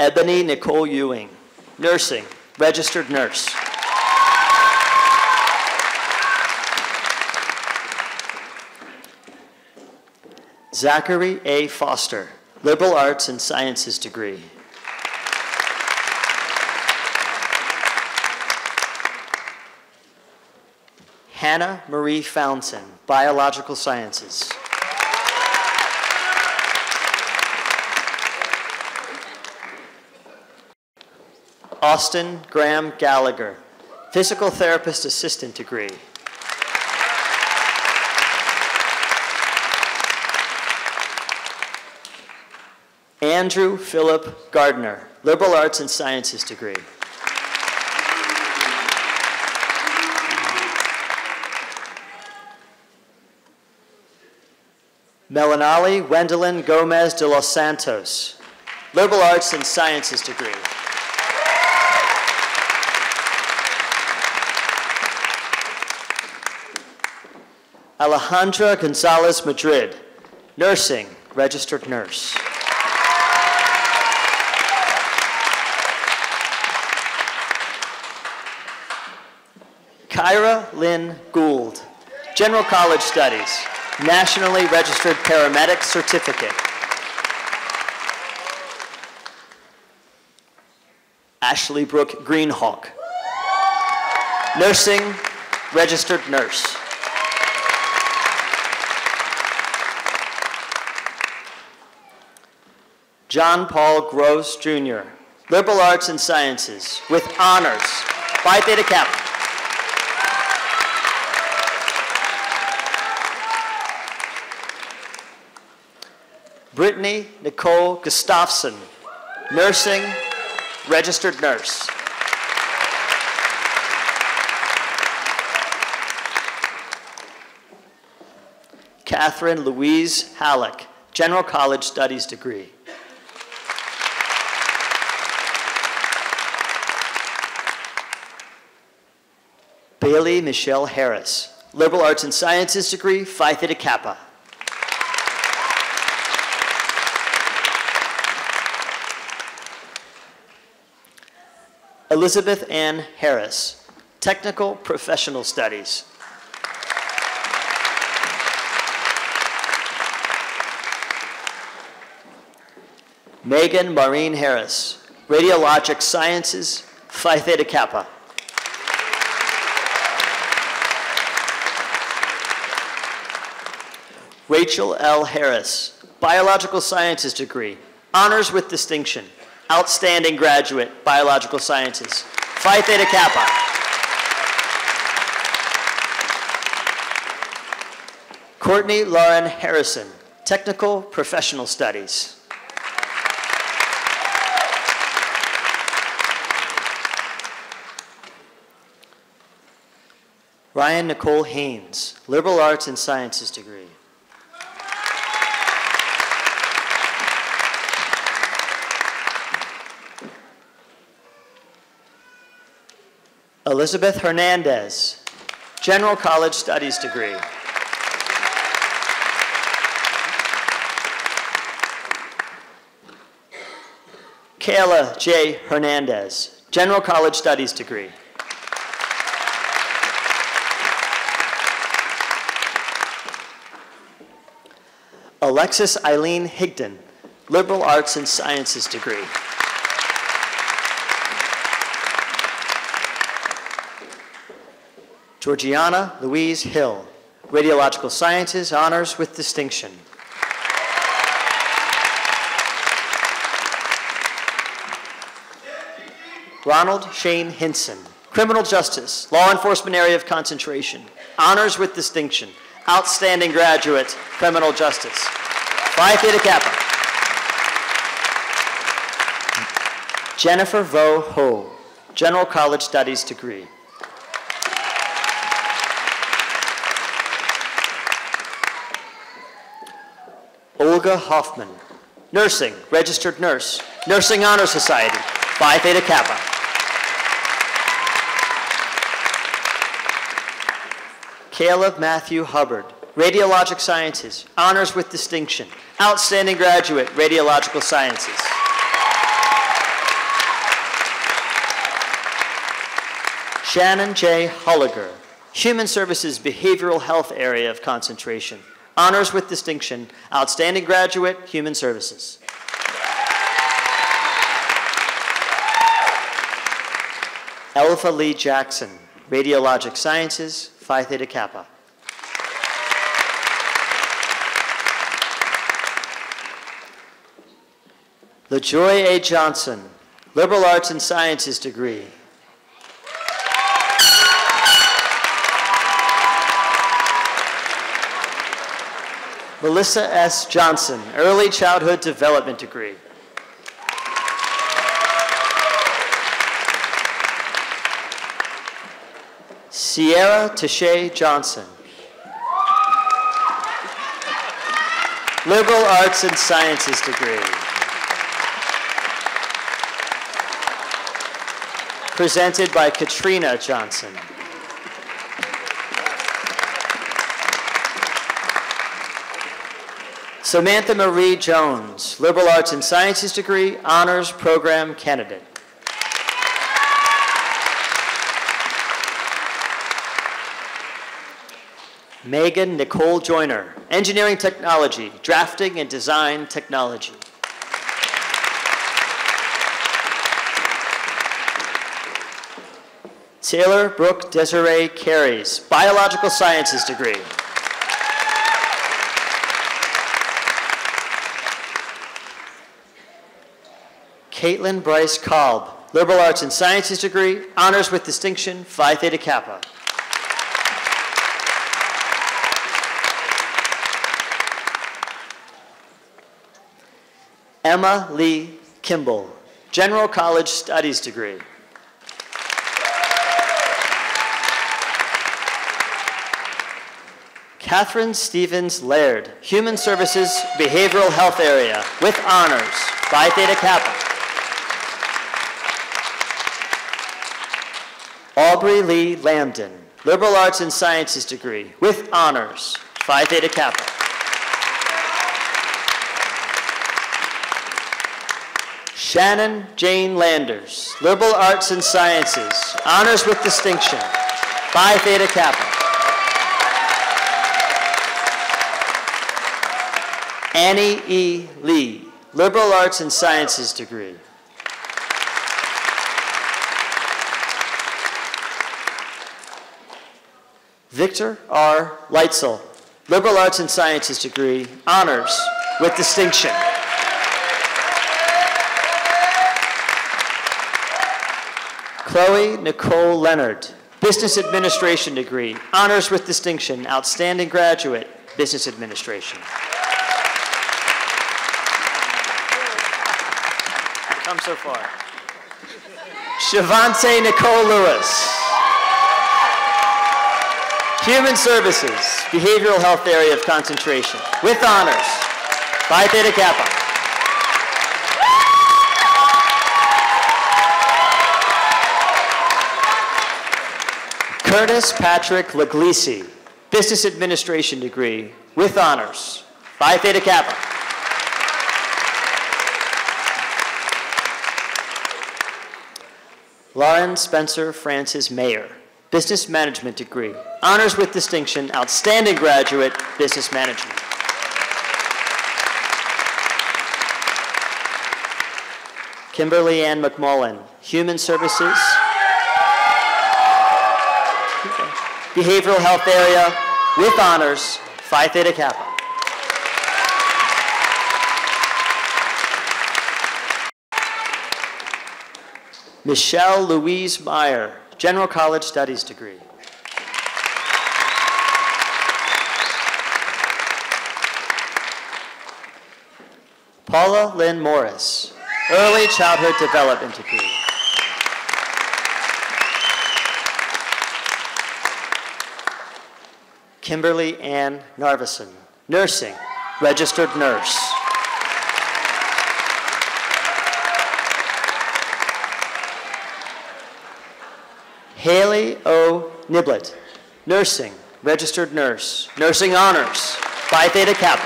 Ebony Nicole Ewing, nursing, registered nurse. Zachary A. Foster, liberal arts and sciences degree. Hannah Marie Fountain, biological sciences. Austin Graham Gallagher, physical therapist assistant degree. Andrew Philip Gardner, liberal arts and sciences degree. Melanali Wendelin Gomez de los Santos, liberal arts and sciences degree. Alejandra Gonzalez Madrid, nursing, registered nurse. Kyra Lynn Gould, general college studies, nationally registered paramedic certificate. Ashley Brooke Greenhawk, nursing, registered nurse. John Paul Gross, Junior, liberal arts and sciences with honors, Phi Theta Kappa. Brittany Nicole Gustafson, nursing, registered nurse. Catherine Louise Halleck, general college studies degree. Bailey Michelle Harris, liberal arts and sciences degree, Phi Theta Kappa. Elizabeth Ann Harris, technical professional studies. Megan Maureen Harris, radiologic sciences, Phi Theta Kappa. Rachel L. Harris, biological sciences degree, honors with distinction, outstanding graduate, biological sciences, Phi Theta Kappa. Courtney Lauren Harrison, technical professional studies. Ryan Nicole Haynes, liberal arts and sciences degree. Elizabeth Hernandez, general college studies degree. Kayla J. Hernandez, general college studies degree. Alexis Eileen Higdon, liberal arts and sciences degree. Georgiana Louise Hill, radiological sciences, honors with distinction. Ronald Shane Hinson, criminal justice, law enforcement area of concentration, honors with distinction, outstanding graduate, criminal justice, Phi Theta Kappa. Jennifer Vo Ho, general college studies degree. Olga Hoffman, nursing, registered nurse, Nursing Honor Society, Phi Theta Kappa. Caleb Matthew Hubbard, radiologic sciences, honors with distinction, outstanding graduate, radiological sciences. Shannon J. Holliger, Human Services Behavioral Health Area of Concentration. Honors with distinction, Outstanding Graduate, Human Services. Elfa Lee Jackson, Radiologic Sciences, Phi Theta Kappa. LaJoy A. Johnson, Liberal Arts and Sciences degree. Melissa S. Johnson, Early Childhood Development degree. Sierra Tashay Johnson, Liberal Arts and Sciences degree. Presented by Katrina Johnson. Samantha Marie Jones, Liberal Arts and Sciences degree, Honors Program candidate. Megan Nicole Joyner, Engineering Technology, Drafting and Design Technology. Taylor Brooke Desiree Carries, Biological Sciences degree. Caitlin Bryce Kolb, Liberal Arts and Sciences degree, Honors with distinction, Phi Theta Kappa. Emma Lee Kimball, General College Studies degree. Catherine Stevens Laird, Human Services Behavioral Health Area with honors, Phi Theta Kappa. Aubrey Lee Lambden, Liberal Arts and Sciences degree with honors, Phi Theta Kappa. Shannon Jane Landers, Liberal Arts and Sciences, honors with distinction, Phi Theta Kappa. Annie E. Lee, Liberal Arts and Sciences degree. Victor R. Leitzel, Liberal Arts and Sciences degree, honors with distinction. Chloe Nicole Leonard, Business Administration degree, honors with distinction, outstanding graduate, Business Administration. Come so far. Shavante Nicole Lewis, Human Services, Behavioral Health Area of Concentration, with honors, Phi Theta Kappa. Curtis Patrick Laglisi, Business Administration degree, with honors, Phi Theta Kappa. Lauren Spencer Francis Mayer, Business Management degree, honors with distinction, outstanding graduate, Business Management. Kimberly Ann McMullen, Human Services, Behavioral Health Area, with honors, Phi Theta Kappa. Michelle Louise Meyer, General College Studies degree. Paula Lynn Morris, Early Childhood Development degree. Kimberly Ann Narveson, Nursing, Registered Nurse. Haley O. Niblet, Nursing, Registered Nurse, Nursing Honors, Phi Theta Kappa.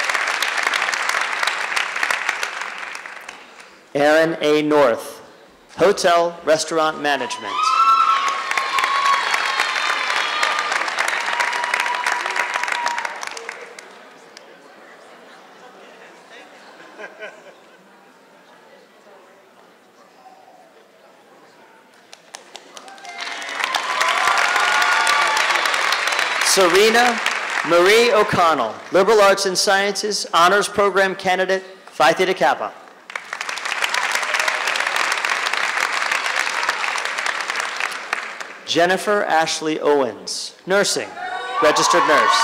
Aaron A. North, Hotel Restaurant Management. Serena Marie O'Connell, Liberal Arts and Sciences, Honors Program Candidate, Phi Theta Kappa. Jennifer Ashley Owens, Nursing, Registered Nurse.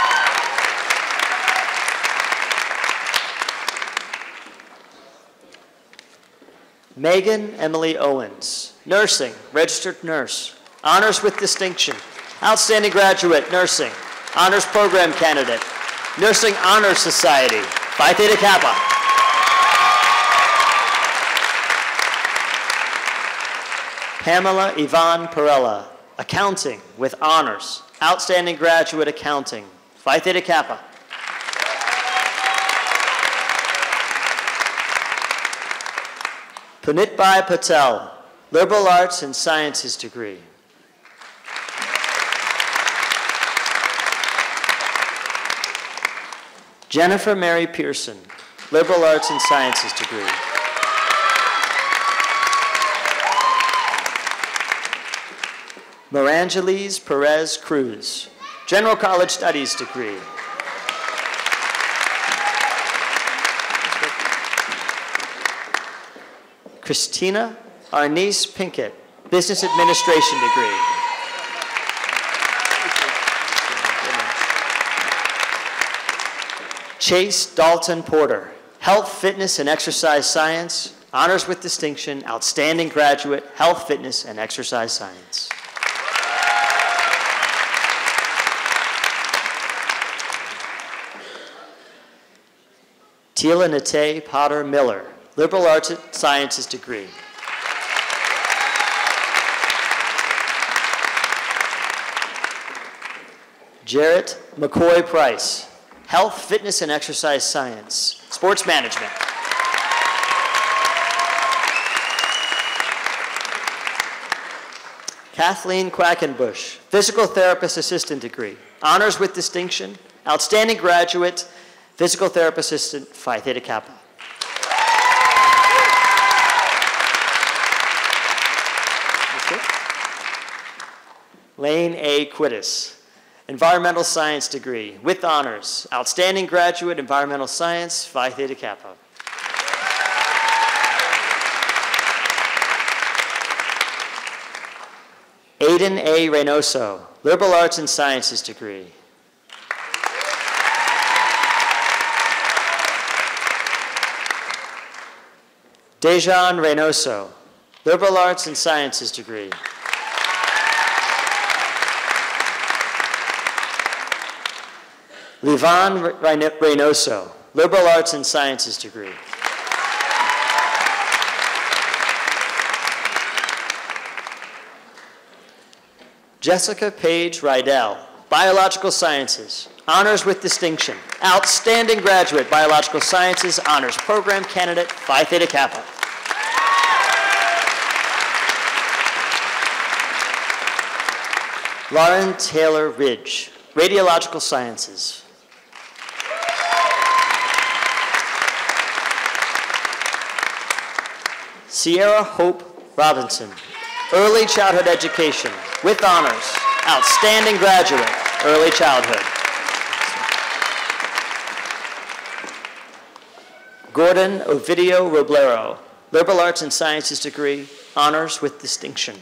Megan Emily Owens, Nursing, Registered Nurse, Honors with Distinction, Outstanding Graduate, Nursing, Honors Program Candidate, Nursing Honor Society, Phi Theta Kappa. Pamela Yvonne Perella, Accounting with Honors, Outstanding Graduate Accounting, Phi Theta Kappa. Punitbhai Patel, Liberal Arts and Sciences degree. Jennifer Mary Pearson, Liberal Arts and Sciences degree. Marangeles Perez Cruz, General College Studies degree. Christina Arnice Pinkett, Business Administration degree. Chase Dalton Porter, Health, Fitness, and Exercise Science, Honors with Distinction, Outstanding Graduate, Health, Fitness, and Exercise Science. Tila Nate Potter Miller, Liberal Arts and Sciences degree. Jarrett McCoy Price, Health, Fitness, and Exercise Science, Sports Management. Kathleen Quackenbush, Physical Therapist Assistant degree, Honors with Distinction, Outstanding Graduate, Physical Therapist Assistant, Phi Theta Kappa. Lane A. Quittis, Environmental Science degree with honors, Outstanding Graduate, Environmental Science, Phi Theta Kappa. Aiden A. Reynoso, Liberal Arts and Sciences degree. Dejan Reynoso, Liberal Arts and Sciences degree. Livan Reynoso, Liberal Arts and Sciences degree. Jessica Page Rydell, Biological Sciences, Honors with Distinction, Outstanding Graduate, Biological Sciences, Honors Program Candidate, Phi Theta Kappa. Lauren Taylor Ridge, Radiological Sciences. Sierra Hope Robinson, Early Childhood Education, with honors, Outstanding Graduate, Early Childhood. Gordon Ovidio Roblero, Liberal Arts and Sciences degree, Honors with Distinction.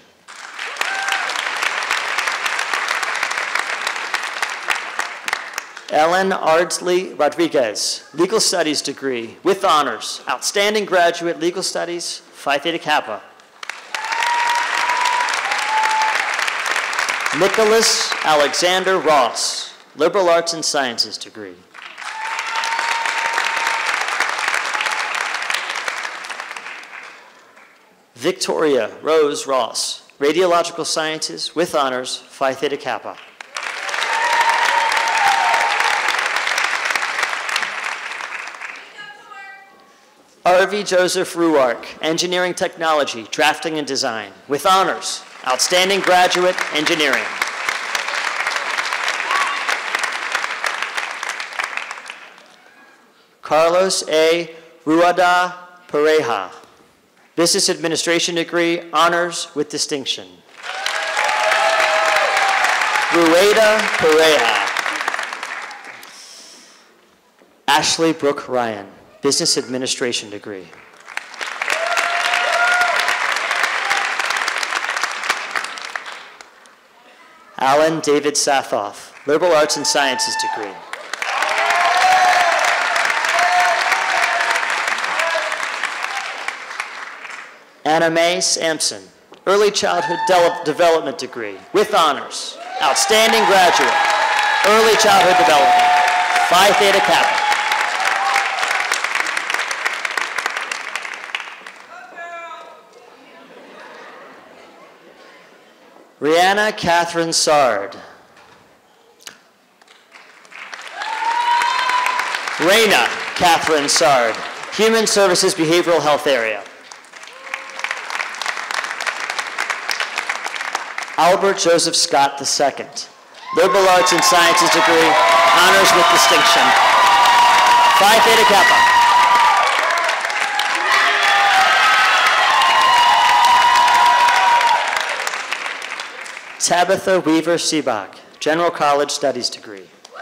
Ellen Ardsley Rodriguez, Legal Studies degree, with honors, Outstanding Graduate, Legal Studies, Phi Theta Kappa. Nicholas Alexander Ross, Liberal Arts and Sciences degree. Victoria Rose Ross, Radiological Sciences with honors, Phi Theta Kappa. Harvey Joseph Ruark, Engineering Technology, Drafting and Design, with honors, Outstanding Graduate, Engineering. Carlos A. Ruada Pareja, Business Administration degree, honors with distinction. Rueda Pareja. Ashley Brooke Ryan, Business Administration degree. Alan David Sathoff, Liberal Arts and Sciences degree. Anna Mae Sampson, Early Childhood De- Development degree, with honors, Outstanding Graduate, Early Childhood Development, Phi Theta Kappa. Rihanna Catherine Sard. Raina Catherine Sard, Human Services Behavioral Health Area. Albert Joseph Scott the Second, Liberal Arts and Sciences degree, honors with distinction. Phi Theta Kappa. Tabitha Weaver Seabach, General College Studies degree.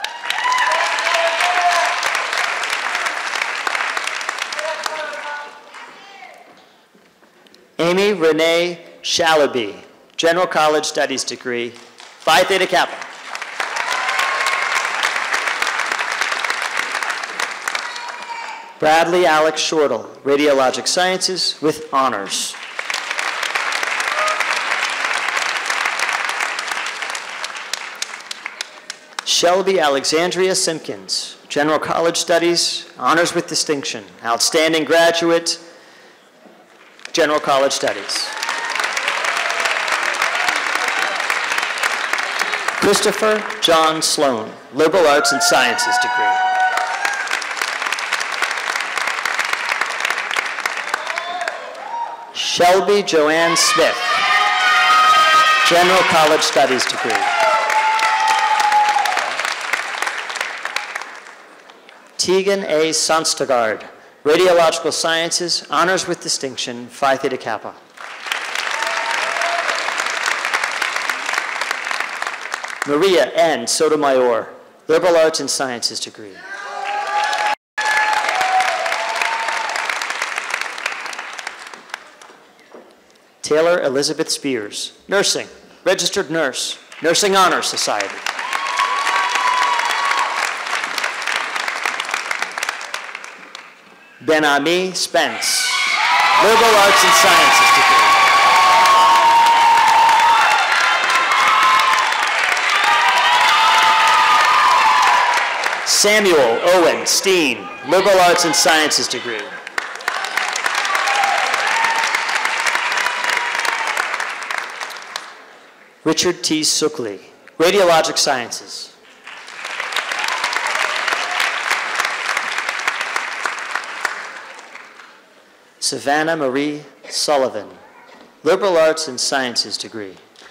Amy Renee Shalaby, General College Studies degree, Phi Theta Kappa. Bradley Alex Shortle, Radiologic Sciences with honors. Shelby Alexandria Simpkins, General College Studies, honors with distinction, Outstanding Graduate, General College Studies. Christopher John Sloan, Liberal Arts and Sciences degree. Shelby Joanne Smith, General College Studies degree. Tegan A. Sonstagard, Radiological Sciences, honors with distinction, Phi Theta Kappa. Maria N. Sotomayor, Liberal Arts and Sciences degree. Taylor Elizabeth Spears, Nursing, Registered Nurse, Nursing Honor Society. Ben-Ami Spence, Liberal Arts and Sciences degree. Samuel Owen Steen, Liberal Arts and Sciences degree. Richard T. Sukli, Radiologic Sciences. Savannah Marie Sullivan, Liberal Arts and Sciences degree.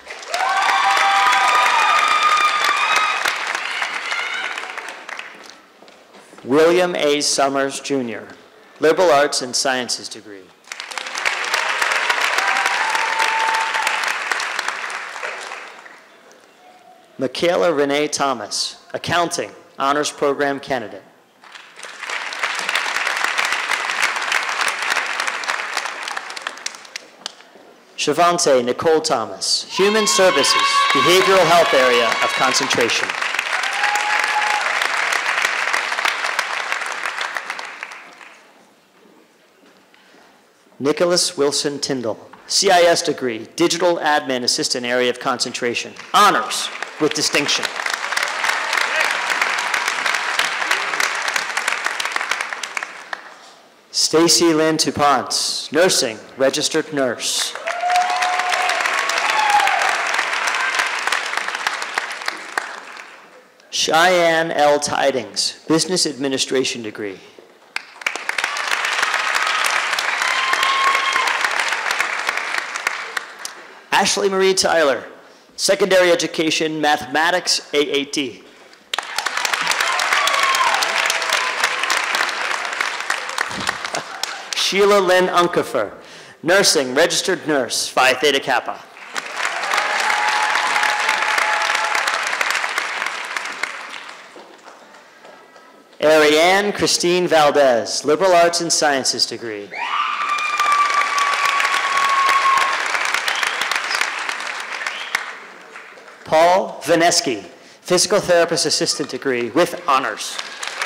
William A. Summers, Junior, Liberal Arts and Sciences degree. Michaela Renee Thomas, Accounting, Honors Program candidate. Shavante Nicole Thomas, Human Services, Behavioral Health Area of Concentration. Nicholas Wilson Tyndall, C I S degree, Digital Admin Assistant Area of Concentration, honors with distinction. Stacy Lynn Tupont, Nursing, Registered Nurse. Cheyenne L. Tidings, Business Administration degree. Ashley Marie Tyler, Secondary Education, Mathematics, A A T. Sheila Lynn Unkefer, Nursing, Registered Nurse, Phi Theta Kappa. Ariane Christine Valdez, Liberal Arts and Sciences degree. Paul Vaneski, Physical Therapist Assistant degree with honors.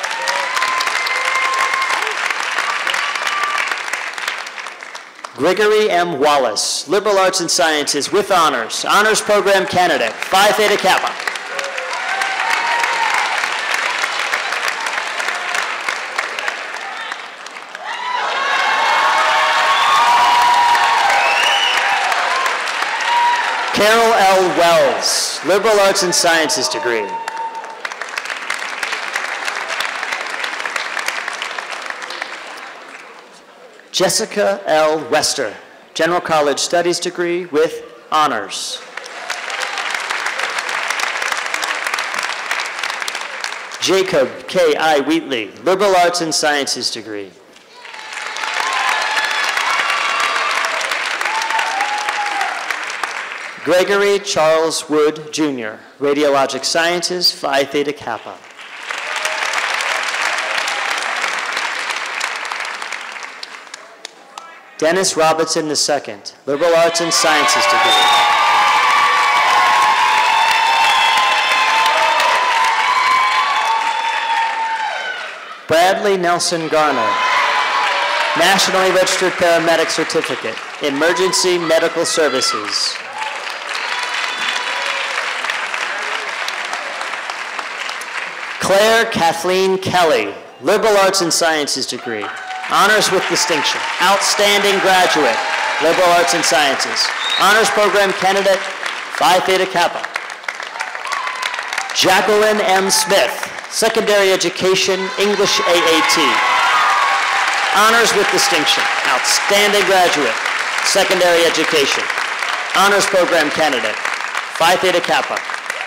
Gregory M. Wallace, Liberal Arts and Sciences with honors, Honors Program candidate, Phi Theta Kappa. Carol L. Wells, Liberal Arts and Sciences degree. Jessica L. Wester, General College Studies degree with honors. Jacob K. I. Wheatley, Liberal Arts and Sciences degree. Gregory Charles Wood, Junior, Radiologic Sciences, Phi Theta Kappa. Dennis Robinson the Second, Liberal Arts and Sciences degree. Bradley Nelson Garner, Nationally Registered Paramedic Certificate, Emergency Medical Services. Clare Kathleen Kelly, Liberal Arts and Sciences degree. Honors with distinction. Outstanding graduate, Liberal Arts and Sciences. Honors Program candidate, Phi Theta Kappa. Jacquelyn M. Smith, Secondary Education, English A A T. Honors with distinction. Outstanding graduate, Secondary Education. Honors Program candidate, Phi Theta Kappa.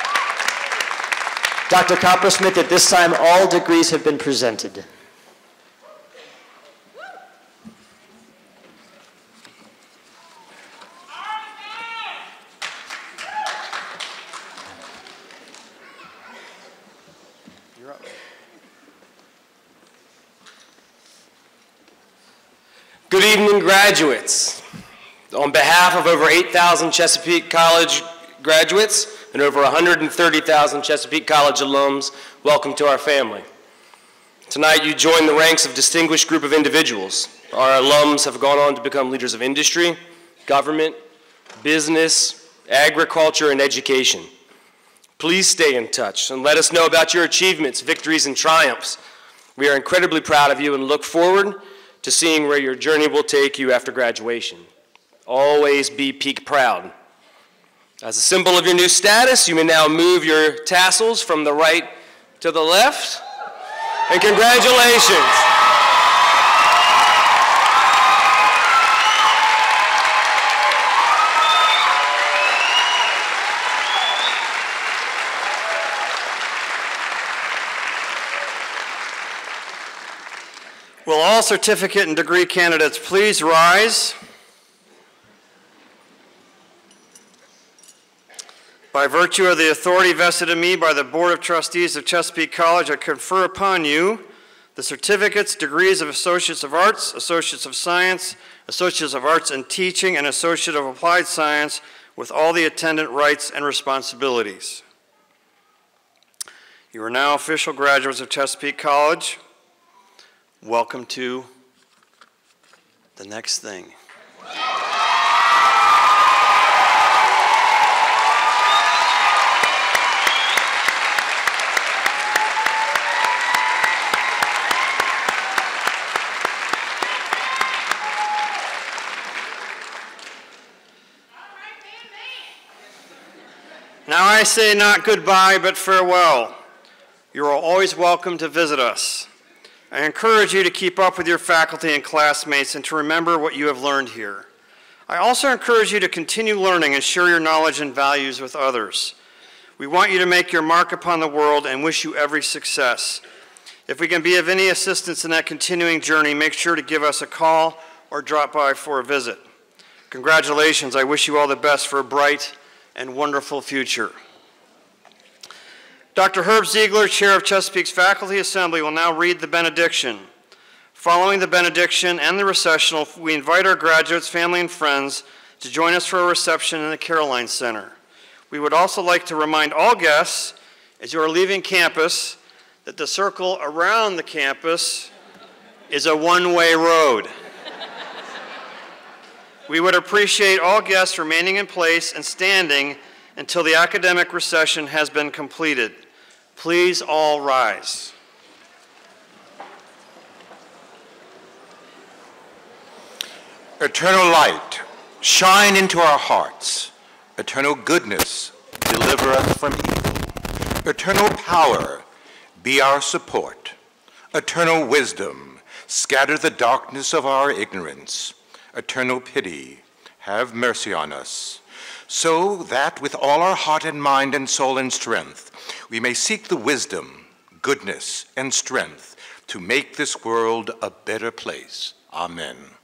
Doctor Coppersmith, at this time, all degrees have been presented. Good evening, graduates. On behalf of over eight thousand Chesapeake College graduates and over one hundred thirty thousand Chesapeake College alums, welcome to our family. Tonight you join the ranks of a distinguished group of individuals. Our alums have gone on to become leaders of industry, government, business, agriculture, and education. Please stay in touch and let us know about your achievements, victories, and triumphs. We are incredibly proud of you and look forward to seeing where your journey will take you after graduation. Always be peak proud. As a symbol of your new status, you may now move your tassels from the right to the left. And congratulations. Will all certificate and degree candidates please rise? By virtue of the authority vested in me by the Board of Trustees of Chesapeake College, I confer upon you the certificates, degrees of Associates of Arts, Associates of Science, Associates of Arts in Teaching, and Associate of Applied Science with all the attendant rights and responsibilities. You are now official graduates of Chesapeake College. Welcome to the next thing. Now I say not goodbye, but farewell. You are always welcome to visit us. I encourage you to keep up with your faculty and classmates and to remember what you have learned here. I also encourage you to continue learning and share your knowledge and values with others. We want you to make your mark upon the world and wish you every success. If we can be of any assistance in that continuing journey, make sure to give us a call or drop by for a visit. Congratulations. I wish you all the best for a bright and wonderful future. Doctor Herb Ziegler, Chair of Chesapeake's Faculty Assembly, will now read the benediction. Following the benediction and the recessional, we invite our graduates, family, and friends to join us for a reception in the Caroline Center. We would also like to remind all guests, as you are leaving campus, that the circle around the campus is a one-way road. We would appreciate all guests remaining in place and standing until the academic recession has been completed. Please all rise. Eternal light, shine into our hearts. Eternal goodness, deliver us from evil. Eternal power, be our support. Eternal wisdom, scatter the darkness of our ignorance. Eternal pity, have mercy on us, so that with all our heart and mind and soul and strength, we may seek the wisdom, goodness, and strength to make this world a better place. Amen.